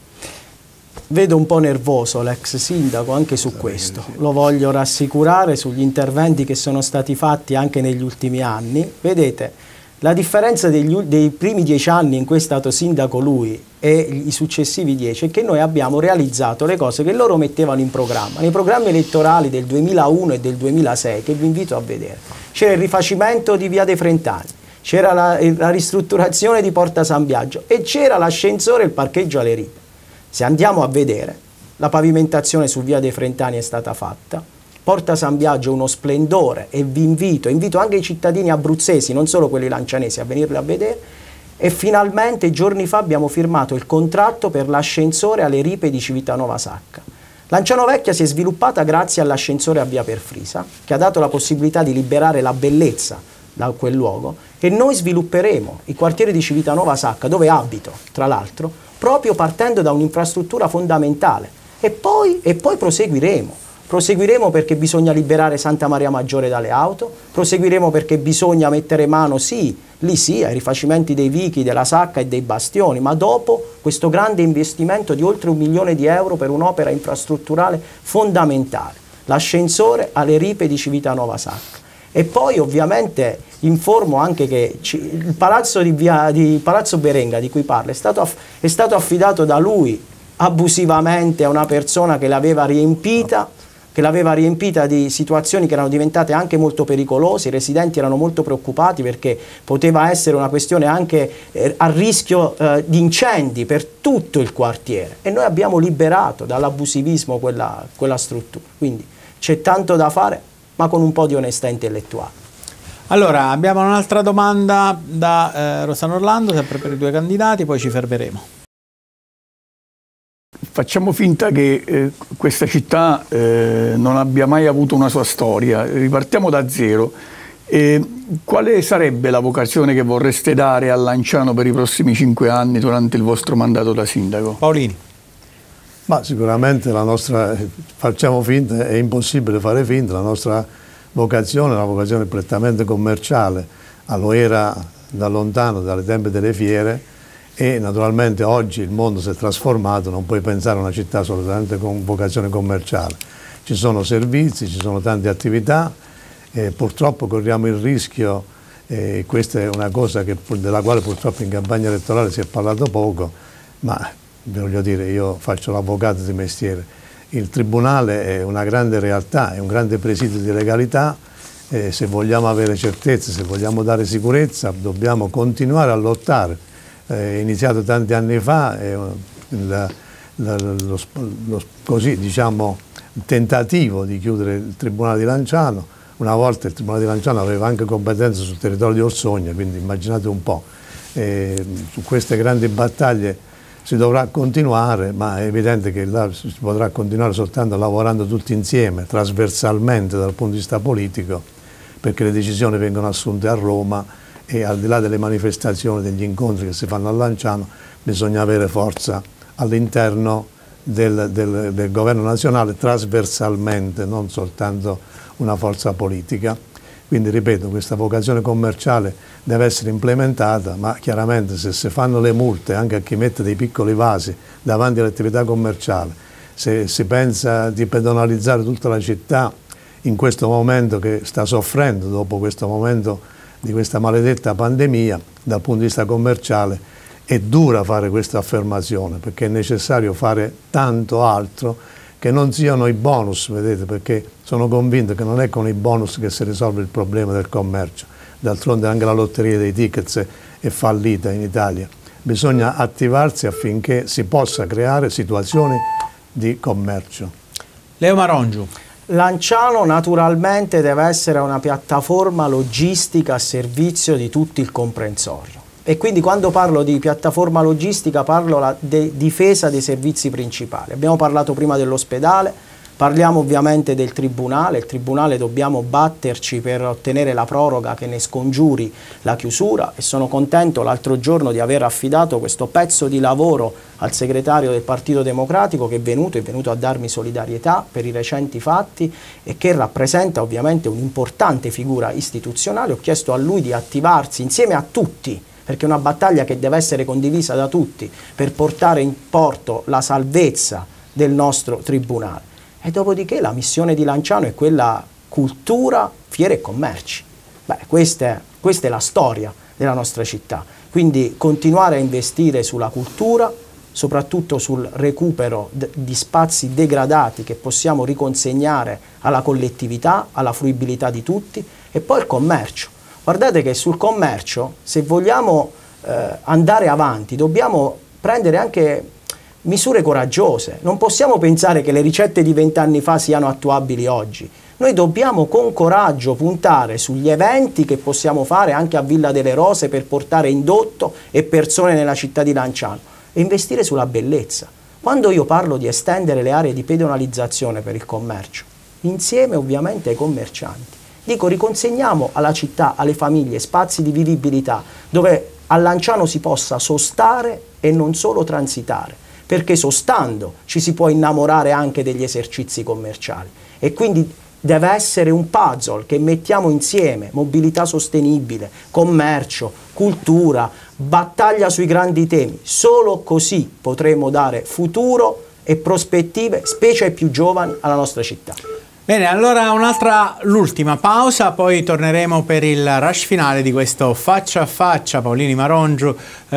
Vedo un po' nervoso l'ex sindaco anche su questo, lo voglio rassicurare sugli interventi che sono stati fatti anche negli ultimi anni. Vedete, la differenza dei primi 10 anni in cui è stato sindaco lui e i successivi 10 è che noi abbiamo realizzato le cose che loro mettevano in programma. Nei programmi elettorali del 2001 e del 2006, che vi invito a vedere, c'era il rifacimento di Via dei Frentani, c'era la ristrutturazione di Porta San Biagio e c'era l'ascensore e il parcheggio alle Ripe. Se andiamo a vedere, la pavimentazione su Via dei Frentani è stata fatta, Porta San Biagio è uno splendore, e vi invito anche i cittadini abruzzesi, non solo quelli lancianesi, a venirli a vedere, e finalmente giorni fa abbiamo firmato il contratto per l'ascensore alle Ripe di Civitanova Sacca. Lanciano Vecchia si è sviluppata grazie all'ascensore a Via Perfrisa, che ha dato la possibilità di liberare la bellezza da quel luogo, e noi svilupperemo i quartieri di Civitanova Sacca, dove abito, tra l'altro, proprio partendo da un'infrastruttura fondamentale, e poi proseguiremo perché bisogna liberare Santa Maria Maggiore dalle auto, proseguiremo perché bisogna mettere mano, lì ai rifacimenti dei vichi, della Sacca e dei bastioni, ma dopo questo grande investimento di oltre 1 milione di euro per un'opera infrastrutturale fondamentale, l'ascensore alle Ripe di Civitanova Sacca. E poi ovviamente informo anche che il palazzo di Palazzo Berenga, di cui parla, è stato affidato da lui abusivamente a una persona che l'aveva riempita di situazioni che erano diventate anche molto pericolose. I residenti erano molto preoccupati perché poteva essere una questione anche a rischio di incendi per tutto il quartiere, e noi abbiamo liberato dall'abusivismo quella struttura. Quindi c'è tanto da fare, ma con un po' di onestà intellettuale. Allora, abbiamo un'altra domanda da Rossano Orlando, sempre per i 2 candidati, poi ci fermeremo. Facciamo finta che questa città non abbia mai avuto una sua storia, ripartiamo da zero. Quale sarebbe la vocazione che vorreste dare a Lanciano per i prossimi 5 anni durante il vostro mandato da sindaco? Paolini. Ma sicuramente la nostra, facciamo finta, è impossibile fare finta, la nostra vocazione è una vocazione prettamente commerciale, lo era da lontano, dalle tempi delle fiere, e naturalmente oggi il mondo si è trasformato, non puoi pensare a una città solamente con vocazione commerciale. Ci sono servizi, ci sono tante attività, purtroppo corriamo il rischio, questa è una cosa della quale purtroppo in campagna elettorale si è parlato poco, ma voglio dire, io faccio l'avvocato di mestiere. Il Tribunale è una grande realtà, è un grande presidio di legalità, se vogliamo avere certezze, se vogliamo dare sicurezza, dobbiamo continuare a lottare. È iniziato tanti anni fa così, diciamo, tentativo di chiudere il Tribunale di Lanciano. Una volta il Tribunale di Lanciano aveva anche competenza sul territorio di Orsogna, quindi immaginate un po'. su queste grandi battaglie si dovrà continuare, ma è evidente che là si potrà continuare soltanto lavorando tutti insieme, trasversalmente dal punto di vista politico, perché le decisioni vengono assunte a Roma e al di là delle manifestazioni, degli incontri che si fanno a Lanciano, bisogna avere forza all'interno del governo nazionale trasversalmente, non soltanto una forza politica. Quindi ripeto, questa vocazione commerciale deve essere implementata, ma chiaramente se si fanno le multe anche a chi mette dei piccoli vasi davanti all'attività commerciale, se si pensa di pedonalizzare tutta la città in questo momento che sta soffrendo dopo questo momento di questa maledetta pandemia, dal punto di vista commerciale è dura fare questa affermazione, perché è necessario fare tanto altro che non siano i bonus, vedete, perché sono convinto che non è con i bonus che si risolve il problema del commercio. D'altronde anche la lotteria dei tickets è fallita in Italia. Bisogna attivarsi affinché si possa creare situazioni di commercio. Leo Marongiu. Lanciano naturalmente deve essere una piattaforma logistica a servizio di tutto il comprensorio. E quindi quando parlo di piattaforma logistica parlo di difesa dei servizi principali. Abbiamo parlato prima dell'ospedale, parliamo ovviamente del Tribunale. Il Tribunale dobbiamo batterci per ottenere la proroga che ne scongiuri la chiusura e sono contento l'altro giorno di aver affidato questo pezzo di lavoro al segretario del Partito Democratico che è venuto a darmi solidarietà per i recenti fatti e che rappresenta ovviamente un'importante figura istituzionale. Ho chiesto a lui di attivarsi insieme a tutti, perché è una battaglia che deve essere condivisa da tutti per portare in porto la salvezza del nostro Tribunale. E dopodiché la missione di Lanciano è quella cultura, fiere e commerci. Beh, questa è la storia della nostra città. Quindi continuare a investire sulla cultura, soprattutto sul recupero di spazi degradati che possiamo riconsegnare alla collettività, alla fruibilità di tutti, e poi il commercio. Guardate che sul commercio, se vogliamo andare avanti, dobbiamo prendere anche misure coraggiose. Non possiamo pensare che le ricette di 20 anni fa siano attuabili oggi. Noi dobbiamo con coraggio puntare sugli eventi che possiamo fare anche a Villa delle Rose per portare indotto e persone nella città di Lanciano e investire sulla bellezza. Quando io parlo di estendere le aree di pedonalizzazione per il commercio, insieme ovviamente ai commercianti, dico riconsegniamo alla città, alle famiglie, spazi di vivibilità dove a Lanciano si possa sostare e non solo transitare, perché sostando ci si può innamorare anche degli esercizi commerciali e quindi deve essere un puzzle che mettiamo insieme, mobilità sostenibile, commercio, cultura, battaglia sui grandi temi. Solo così potremo dare futuro e prospettive, specie ai più giovani, alla nostra città. Bene, allora l'ultima pausa, poi torneremo per il rush finale di questo faccia a faccia Paolini Marongiu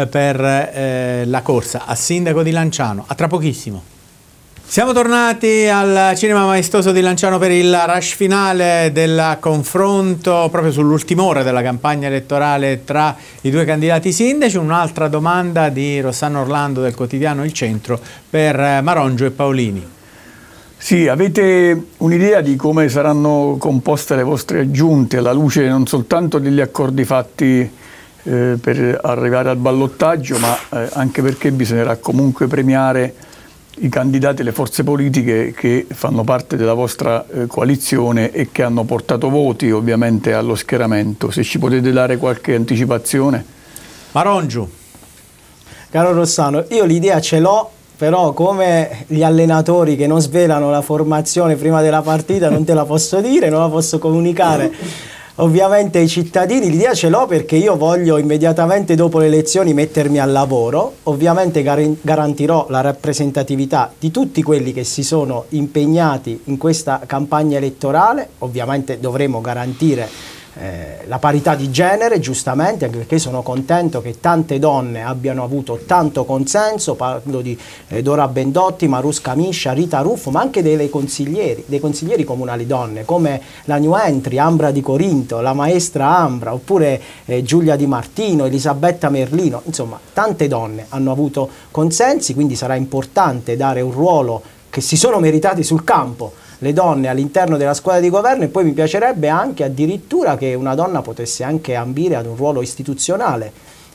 per la corsa a sindaco di Lanciano. A tra pochissimo. Siamo tornati al Cinema Maestoso di Lanciano per il rush finale del confronto proprio sull'ultima ora della campagna elettorale tra i due candidati sindaci. Un'altra domanda di Rossano Orlando del quotidiano Il Centro per Marongiu e Paolini. Sì, avete un'idea di come saranno composte le vostre aggiunte alla luce non soltanto degli accordi fatti per arrivare al ballottaggio, ma anche perché bisognerà comunque premiare i candidati e le forze politiche che fanno parte della vostra coalizione e che hanno portato voti ovviamente allo schieramento. Se ci potete dare qualche anticipazione? Marongiu. Caro Rossano, io l'idea ce l'ho, però come gli allenatori che non svelano la formazione prima della partita non te la posso dire, non la posso comunicare ovviamente ai cittadini. L'idea ce l'ho perché io voglio immediatamente dopo le elezioni mettermi al lavoro. Ovviamente garantirò la rappresentatività di tutti quelli che si sono impegnati in questa campagna elettorale. Ovviamente dovremo garantire la parità di genere, giustamente, anche perché sono contento che tante donne abbiano avuto tanto consenso. Parlo di Dora Bendotti, Marusca Miscia, Rita Ruffo, ma anche dei consiglieri comunali donne come la new entry Ambra di Corinto, la maestra Ambra, oppure Giulia Di Martino, Elisabetta Merlino. Insomma, tante donne hanno avuto consensi, quindi sarà importante dare un ruolo che si sono meritati sul campo le donne all'interno della squadra di governo, e poi mi piacerebbe anche addirittura che una donna potesse anche ambire ad un ruolo istituzionale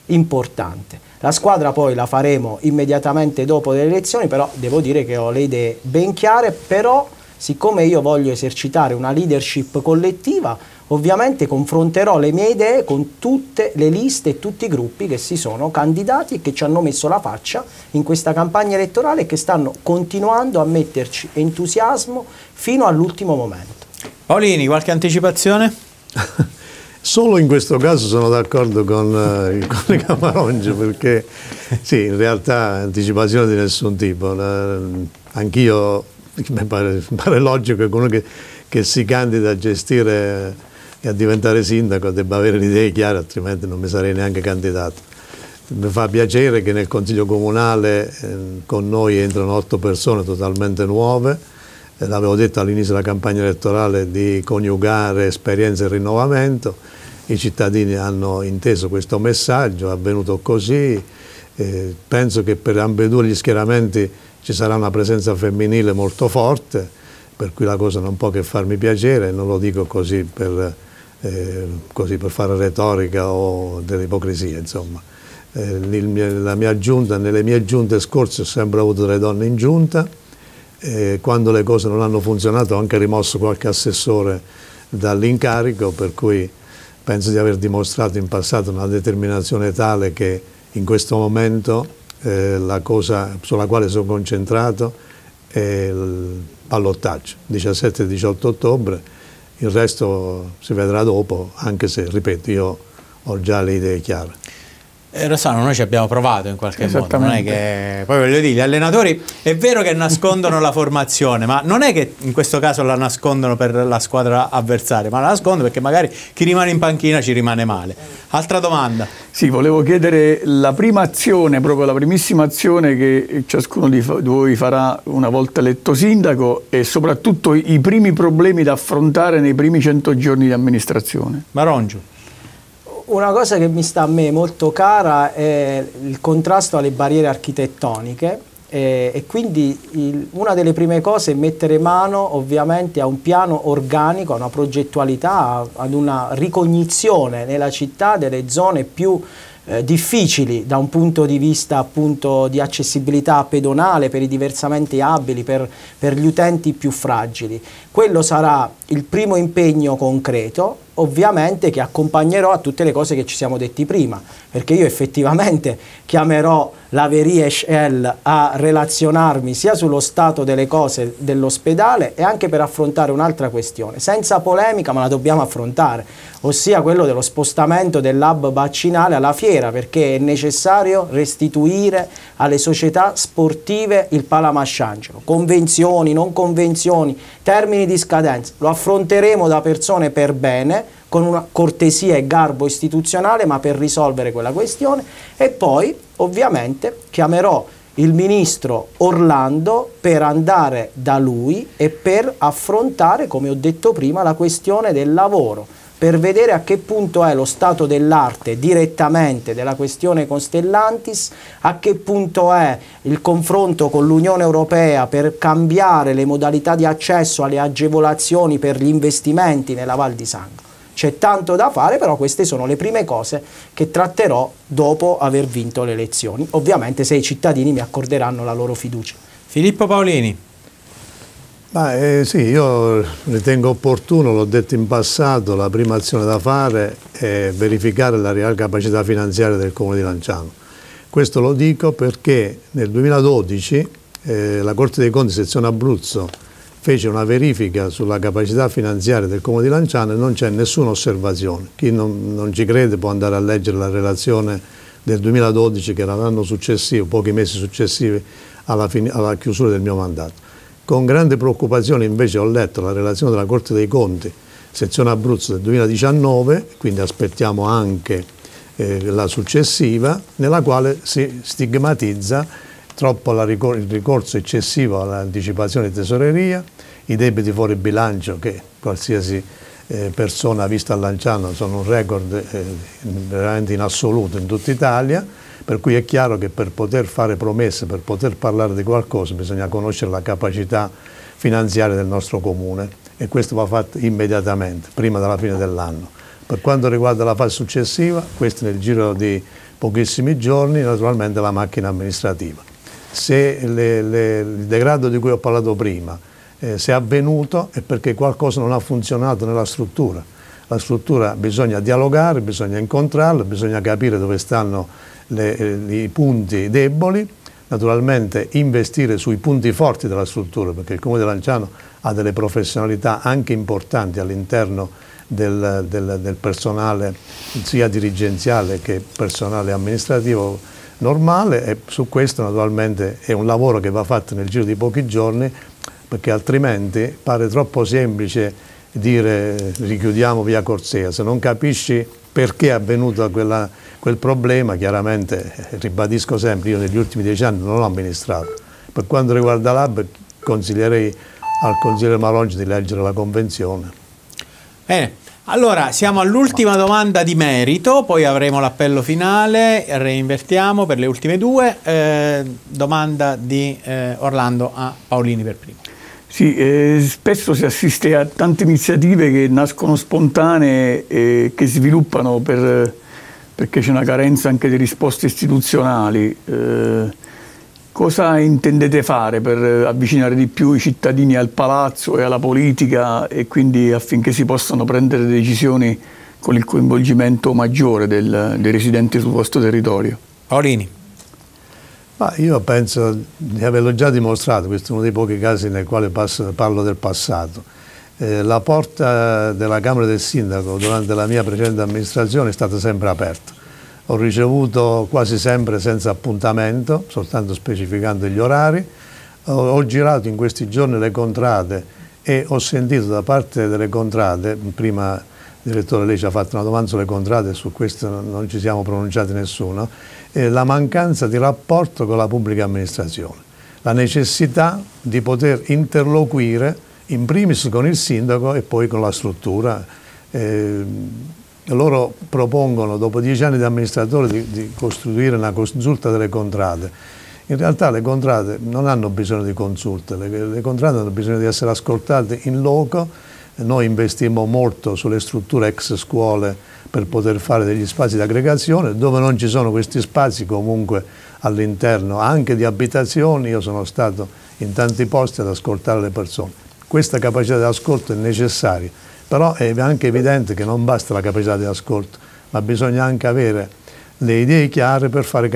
importante. La squadra poi la faremo immediatamente dopo le elezioni, però devo dire che ho le idee ben chiare, però siccome io voglio esercitare una leadership collettiva, ovviamente confronterò le mie idee con tutte le liste e tutti i gruppi che si sono candidati e che ci hanno messo la faccia in questa campagna elettorale e che stanno continuando a metterci entusiasmo fino all'ultimo momento. Paolini, qualche anticipazione? Solo in questo caso sono d'accordo con il collega Marongio, perché sì, in realtà anticipazione di nessun tipo. Anch'io, mi pare logico che uno che si candida a gestire e a diventare sindaco debba avere le idee chiare, altrimenti non mi sarei neanche candidato. Mi fa piacere che nel Consiglio Comunale con noi entrano 8 persone totalmente nuove. L'avevo detto all'inizio della campagna elettorale di coniugare esperienza e rinnovamento. I cittadini hanno inteso questo messaggio, è avvenuto così. Penso che per ambedue gli schieramenti ci sarà una presenza femminile molto forte, per cui la cosa non può che farmi piacere, non lo dico così per fare retorica o dell'ipocrisia, insomma. La mia giunta, nelle mie giunte scorse ho sempre avuto delle donne in giunta. Quando le cose non hanno funzionato ho anche rimosso qualche assessore dall'incarico, per cui penso di aver dimostrato in passato una determinazione tale che in questo momento la cosa sulla quale sono concentrato è il ballottaggio, 17 e 18 ottobre, il resto si vedrà dopo, anche se, ripeto, io ho già le idee chiare. Rossano, noi ci abbiamo provato in qualche modo, non è che, poi voglio dire, gli allenatori è vero che nascondono la formazione, ma non è che in questo caso la nascondono per la squadra avversaria, ma la nascondono perché magari chi rimane in panchina ci rimane male. Altra domanda. Sì, volevo chiedere la prima azione, proprio la primissima azione che ciascuno di voi farà una volta eletto sindaco e soprattutto i primi problemi da affrontare nei primi 100 giorni di amministrazione. Marongio. Una cosa che mi sta a me molto cara è il contrasto alle barriere architettoniche e quindi una delle prime cose è mettere mano ovviamente a un piano organico, a una progettualità, ad una ricognizione nella città delle zone più difficili da un punto di vista appunto di accessibilità pedonale per i diversamente abili, per gli utenti più fragili. Quello sarà il primo impegno concreto, ovviamente, che accompagnerò a tutte le cose che ci siamo detti prima, perché io effettivamente chiamerò la Verie Eshel a relazionarmi sia sullo stato delle cose dell'ospedale e anche per affrontare un'altra questione, senza polemica, ma la dobbiamo affrontare, ossia quello dello spostamento dell'hub vaccinale alla fiera, perché è necessario restituire alle società sportive il Palamasciangelo. Convenzioni, non convenzioni, termini di scadenza, lo affronteremo da persone per bene, con una cortesia e garbo istituzionale, ma per risolvere quella questione. E poi ovviamente chiamerò il ministro Orlando per andare da lui e per affrontare, come ho detto prima, la questione del lavoro, per vedere a che punto è lo stato dell'arte direttamente della questione con Stellantis, a che punto è il confronto con l'Unione Europea per cambiare le modalità di accesso alle agevolazioni per gli investimenti nella Val di Sangro. C'è tanto da fare, però queste sono le prime cose che tratterò dopo aver vinto le elezioni, ovviamente se i cittadini mi accorderanno la loro fiducia. Filippo Paolini. Sì, io ritengo opportuno, l'ho detto in passato, la prima azione da fare è verificare la reale capacità finanziaria del Comune di Lanciano. Questo lo dico perché nel 2012 la Corte dei Conti sezione Abruzzo fece una verifica sulla capacità finanziaria del Comune di Lanciano e non c'è nessuna osservazione. Chi non ci crede può andare a leggere la relazione del 2012, che era l'anno successivo, pochi mesi successivi alla chiusura del mio mandato. Con grande preoccupazione invece ho letto la relazione della Corte dei Conti, sezione Abruzzo del 2019, quindi aspettiamo anche la successiva, nella quale si stigmatizza troppo il ricorso eccessivo all'anticipazione di tesoreria, i debiti fuori bilancio che qualsiasi persona ha visto a Lanciano sono un record veramente in assoluto in tutta Italia, per cui è chiaro che per poter fare promesse, per poter parlare di qualcosa bisogna conoscere la capacità finanziaria del nostro comune e questo va fatto immediatamente, prima della fine dell'anno. Per quanto riguarda la fase successiva, questo nel giro di pochissimi giorni, naturalmente la macchina amministrativa. Se il degrado di cui ho parlato prima se è avvenuto è perché qualcosa non ha funzionato nella struttura. La struttura bisogna dialogare, bisogna incontrarla, bisogna capire dove stanno i punti deboli, naturalmente investire sui punti forti della struttura, perché il Comune di Lanciano ha delle professionalità anche importanti all'interno del personale sia dirigenziale che personale amministrativo normale, e su questo naturalmente è un lavoro che va fatto nel giro di pochi giorni, perché altrimenti pare troppo semplice dire richiudiamo via Corsea. Se non capisci perché è avvenuto quel problema, chiaramente, ribadisco sempre, io negli ultimi 10 anni non l'ho amministrato. Per quanto riguarda l'AB, consiglierei al consigliere Marongi di leggere la convenzione. Bene, allora siamo all'ultima domanda di merito, poi avremo l'appello finale, reinvertiamo per le ultime due. Domanda di Orlando a Paolini per primo. Sì, spesso si assiste a tante iniziative che nascono spontanee e che sviluppano perché c'è una carenza anche di risposte istituzionali. Cosa intendete fare per avvicinare di più i cittadini al palazzo e alla politica, e quindi affinché si possano prendere decisioni con il coinvolgimento maggiore dei residenti sul vostro territorio? Paolini. Ma io penso di averlo già dimostrato, questo è uno dei pochi casi nel quale parlo del passato. La porta della Camera del Sindaco durante la mia precedente amministrazione è stata sempre aperta. Ho ricevuto quasi sempre senza appuntamento, soltanto specificando gli orari. Ho girato in questi giorni le contrade e ho sentito da parte delle contrade, prima direttore lei ci ha fatto una domanda sulle contrade, su questo non ci siamo pronunciati nessuno, la mancanza di rapporto con la pubblica amministrazione, la necessità di poter interloquire in primis con il sindaco e poi con la struttura. Loro propongono, dopo 10 anni di amministratore, di costruire una consulta delle contrade. In realtà le contrade non hanno bisogno di consulte, le contrade hanno bisogno di essere ascoltate in loco. Noi investimmo molto sulle strutture ex scuole per poter fare degli spazi di aggregazione, dove non ci sono questi spazi comunque all'interno anche di abitazioni. Io sono stato in tanti posti ad ascoltare le persone. Questa capacità di ascolto è necessaria, però è anche evidente che non basta la capacità di ascolto, ma bisogna anche avere le idee chiare per fare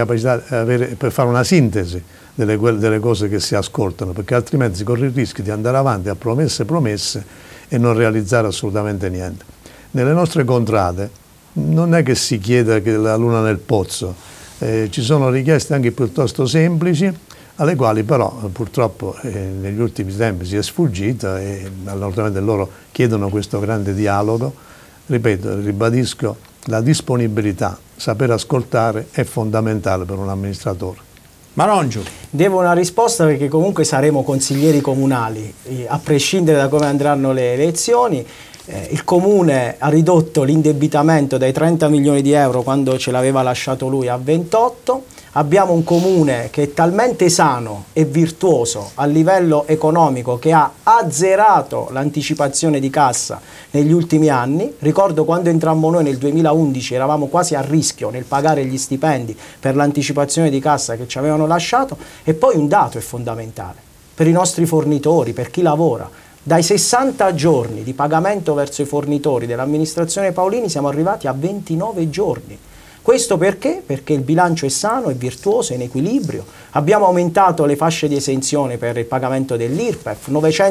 una sintesi delle cose che si ascoltano, perché altrimenti si corre il rischio di andare avanti a promesse e non realizzare assolutamente niente. Nelle nostre contrade non è che si chieda che la luna nel pozzo, ci sono richieste anche piuttosto semplici, alle quali però purtroppo negli ultimi tempi si è sfuggita, e naturalmente loro chiedono questo grande dialogo. Ripeto, ribadisco, la disponibilità, saper ascoltare è fondamentale per un amministratore. Marongiu. Devo una risposta, perché comunque saremo consiglieri comunali, a prescindere da come andranno le elezioni. Il Comune ha ridotto l'indebitamento dai 30 milioni di euro quando ce l'aveva lasciato lui a 28. Abbiamo un Comune che è talmente sano e virtuoso a livello economico che ha azzerato l'anticipazione di cassa negli ultimi anni. Ricordo quando entrammo noi nel 2011 eravamo quasi a rischio nel pagare gli stipendi per l'anticipazione di cassa che ci avevano lasciato. E poi un dato è fondamentale per i nostri fornitori, per chi lavora. Dai 60 giorni di pagamento verso i fornitori dell'amministrazione Paolini siamo arrivati a 29 giorni. Questo perché? Perché il bilancio è sano, è virtuoso, è in equilibrio. Abbiamo aumentato le fasce di esenzione per il pagamento dell'IRPEF,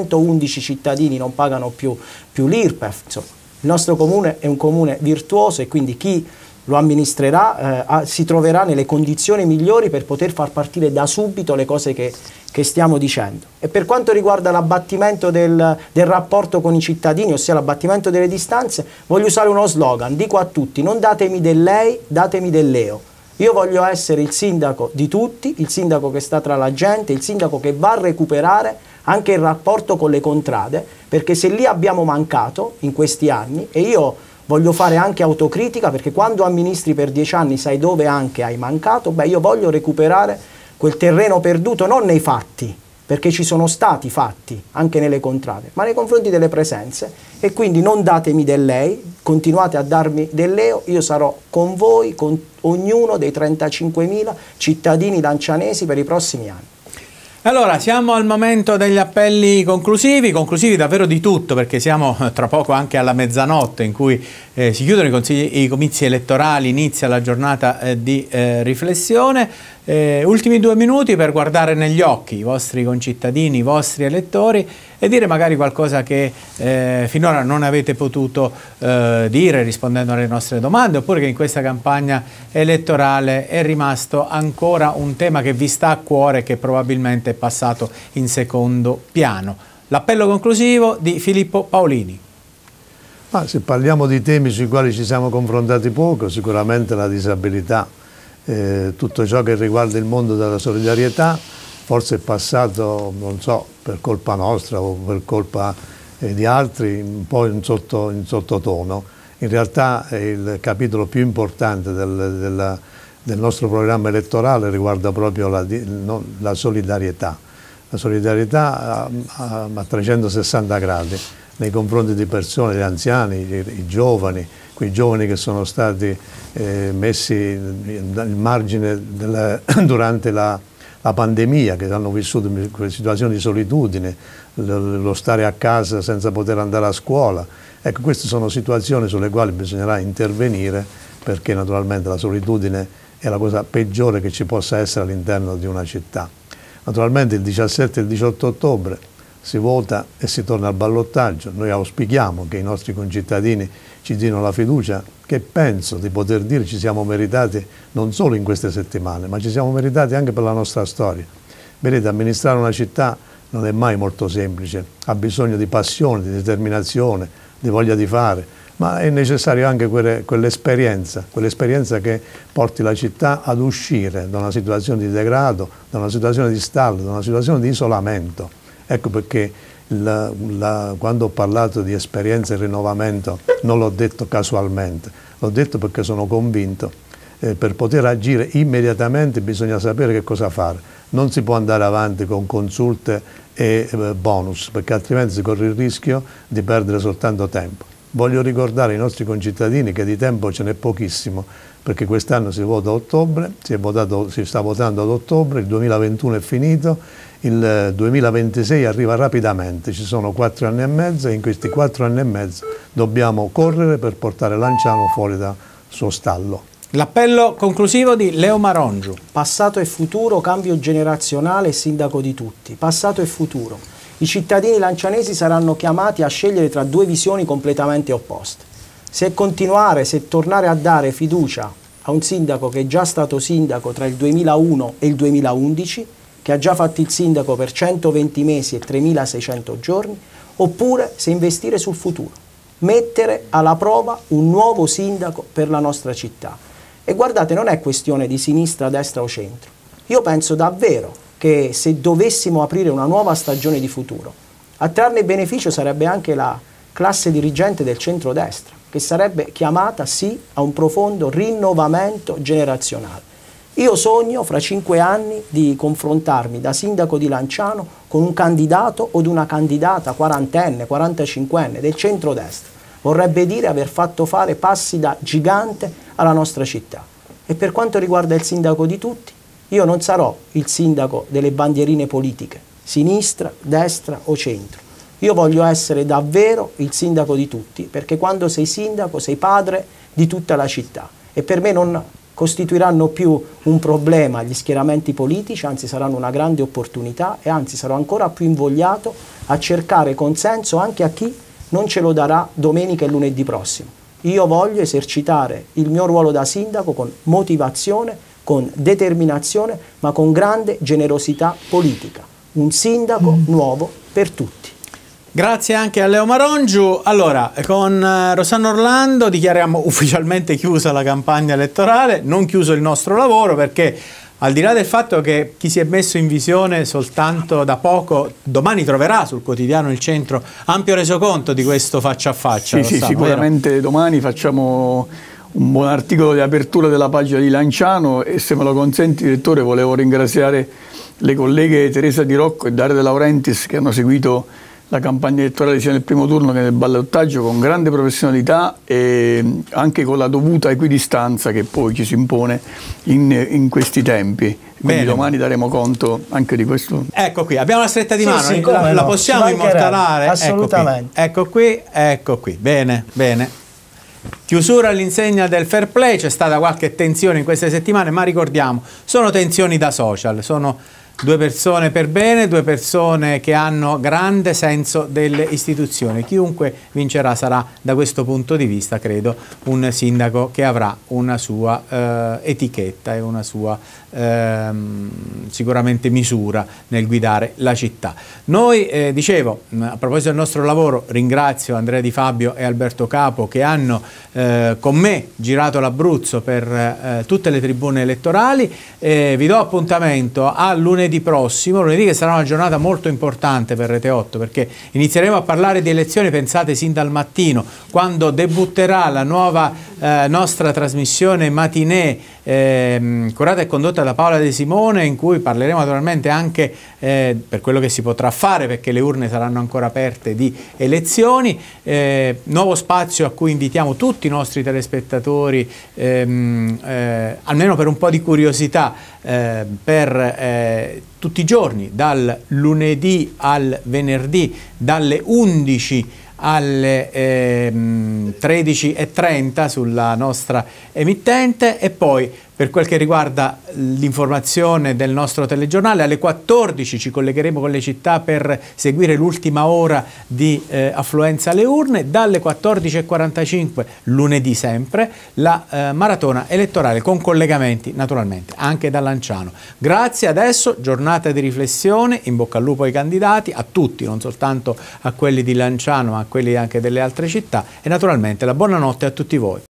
911 cittadini non pagano più l'IRPEF. Insomma, il nostro comune è un comune virtuoso, e quindi chi lo amministrerà si troverà nelle condizioni migliori per poter far partire da subito le cose che stiamo dicendo. E per quanto riguarda l'abbattimento del rapporto con i cittadini, ossia l'abbattimento delle distanze, voglio usare uno slogan: dico a tutti, non datemi del lei, datemi del Leo. Io voglio essere il sindaco di tutti, il sindaco che sta tra la gente, il sindaco che va a recuperare anche il rapporto con le contrade, perché se lì abbiamo mancato in questi anni, e io voglio fare anche autocritica, perché quando amministri per 10 anni sai dove anche hai mancato, io voglio recuperare quel terreno perduto, non nei fatti, perché ci sono stati fatti anche nelle contrade, ma nei confronti delle presenze, e quindi non datemi del lei, continuate a darmi del leo, io sarò con voi, con ognuno dei 35.000 cittadini lancianesi per i prossimi anni. Allora, siamo al momento degli appelli conclusivi davvero di tutto, perché siamo tra poco anche alla mezzanotte in cui si chiudono i comizi elettorali, inizia la giornata di riflessione. Ultimi 2 minuti per guardare negli occhi i vostri concittadini, i vostri elettori e dire magari qualcosa che finora non avete potuto dire rispondendo alle nostre domande, oppure che in questa campagna elettorale è rimasto ancora un tema che vi sta a cuore e che probabilmente è passato in secondo piano. L'appello conclusivo di Filippo Paolini. Ma se parliamo di temi sui quali ci siamo confrontati poco, sicuramente la disabilità, tutto ciò che riguarda il mondo della solidarietà, forse è passato, non so, per colpa nostra o per colpa di altri, un po' in sottotono. In realtà il capitolo più importante del nostro programma elettorale riguarda proprio la solidarietà. La solidarietà a 360 gradi nei confronti di persone, gli anziani, i giovani, quei giovani che sono stati messi in margine durante la pandemia, che hanno vissuto quelle situazioni di solitudine, lo stare a casa senza poter andare a scuola. Ecco, queste sono situazioni sulle quali bisognerà intervenire, perché naturalmente la solitudine è la cosa peggiore che ci possa essere all'interno di una città. Naturalmente il 17 e il 18 ottobre si vota e si torna al ballottaggio. Noi auspichiamo che i nostri concittadini ci diano la fiducia che penso di poter dire ci siamo meritati non solo in queste settimane, ma ci siamo meritati anche per la nostra storia. Vedete, amministrare una città non è mai molto semplice, ha bisogno di passione, di determinazione, di voglia di fare, ma è necessario anche quell'esperienza che porti la città ad uscire da una situazione di degrado, da una situazione di stallo, da una situazione di isolamento. Ecco perché quando ho parlato di esperienza e rinnovamento non l'ho detto casualmente, l'ho detto perché sono convinto per poter agire immediatamente bisogna sapere che cosa fare. Non si può andare avanti con consulte e bonus, perché altrimenti si corre il rischio di perdere soltanto tempo. Voglio ricordare ai nostri concittadini che di tempo ce n'è pochissimo, perché quest'anno si vota a ottobre, si sta votando ad ottobre, il 2021 è finito, il 2026 arriva rapidamente, ci sono 4 anni e mezzo e in questi 4 anni e mezzo dobbiamo correre per portare Lanciano fuori dal suo stallo. L'appello conclusivo di Leo Marongiu. Passato e futuro, cambio generazionale, sindaco di tutti. Passato e futuro. I cittadini lancianesi saranno chiamati a scegliere tra 2 visioni completamente opposte. Se tornare a dare fiducia a un sindaco che è già stato sindaco tra il 2001 e il 2011, che ha già fatto il sindaco per 120 mesi e 3.600 giorni, oppure se investire sul futuro, mettere alla prova un nuovo sindaco per la nostra città. E guardate, non è questione di sinistra, destra o centro. Io penso davvero che se dovessimo aprire una nuova stagione di futuro, a trarne beneficio sarebbe anche la classe dirigente del centrodestra, che sarebbe chiamata sì a un profondo rinnovamento generazionale. Io sogno fra 5 anni di confrontarmi da sindaco di Lanciano con un candidato o una candidata 40enne, 45enne del centrodestra. Vorrebbe dire aver fatto fare passi da gigante alla nostra città. E per quanto riguarda il sindaco di tutti, io non sarò il sindaco delle bandierine politiche, sinistra, destra o centro. Io voglio essere davvero il sindaco di tutti, perché quando sei sindaco sei padre di tutta la città. E per me non costituiranno più un problema gli schieramenti politici, anzi saranno una grande opportunità e anzi sarò ancora più invogliato a cercare consenso anche a chi non ce lo darà domenica e lunedì prossimo. Io voglio esercitare il mio ruolo da sindaco con motivazione, con determinazione, ma con grande generosità politica. Un sindaco nuovo per tutti. Grazie anche a Leo Marongiu. Allora, con Rossano Orlando dichiariamo ufficialmente chiusa la campagna elettorale, non chiuso il nostro lavoro, perché al di là del fatto che chi si è messo in visione soltanto da poco, domani troverà sul quotidiano Il Centro ampio resoconto di questo faccia a faccia. Sì, sicuramente vero? Domani facciamo un buon articolo di apertura della pagina di Lanciano, e se me lo consenti, direttore, volevo ringraziare le colleghe Teresa Di Rocco e Daria De Laurentiis che hanno seguito la campagna elettorale sia nel primo turno che nel ballottaggio con grande professionalità e anche con la dovuta equidistanza che poi ci si impone in questi tempi. Quindi domani daremo conto anche di questo. Ecco qui, abbiamo la stretta di mano, sì, la possiamo immortalare? Assolutamente. Ecco qui, bene, bene. Chiusura all'insegna del fair play, c'è stata qualche tensione in queste settimane, ma ricordiamo, sono tensioni da social, sono due persone per bene, due persone che hanno grande senso delle istituzioni. Chiunque vincerà sarà, da questo punto di vista, credo, un sindaco che avrà una sua etichetta e una sua sicuramente misura nel guidare la città. Noi, dicevo, a proposito del nostro lavoro, ringrazio Andrea Di Fabio e Alberto Capo che hanno con me girato l'Abruzzo per tutte le tribune elettorali. Vi do appuntamento a lunedì prossimo, lunedì che sarà una giornata molto importante per Rete 8, perché inizieremo a parlare di elezioni, pensate, sin dal mattino, quando debutterà la nuova nostra trasmissione matinée curata e condotta da Paola De Simone, in cui parleremo naturalmente anche per quello che si potrà fare, perché le urne saranno ancora aperte, di elezioni, nuovo spazio a cui invitiamo tutti i nostri telespettatori, almeno per un po' di curiosità, per tutti i giorni, dal lunedì al venerdì, dalle 11 alle 13:30 sulla nostra emittente, e poi per quel che riguarda l'informazione del nostro telegiornale alle 14 ci collegheremo con le città per seguire l'ultima ora di affluenza alle urne, dalle 14:45 lunedì sempre la maratona elettorale con collegamenti naturalmente anche da Lanciano. Grazie, adesso giornata di riflessione, in bocca al lupo ai candidati, a tutti, non soltanto a quelli di Lanciano ma a quelli anche delle altre città, e naturalmente la buonanotte a tutti voi.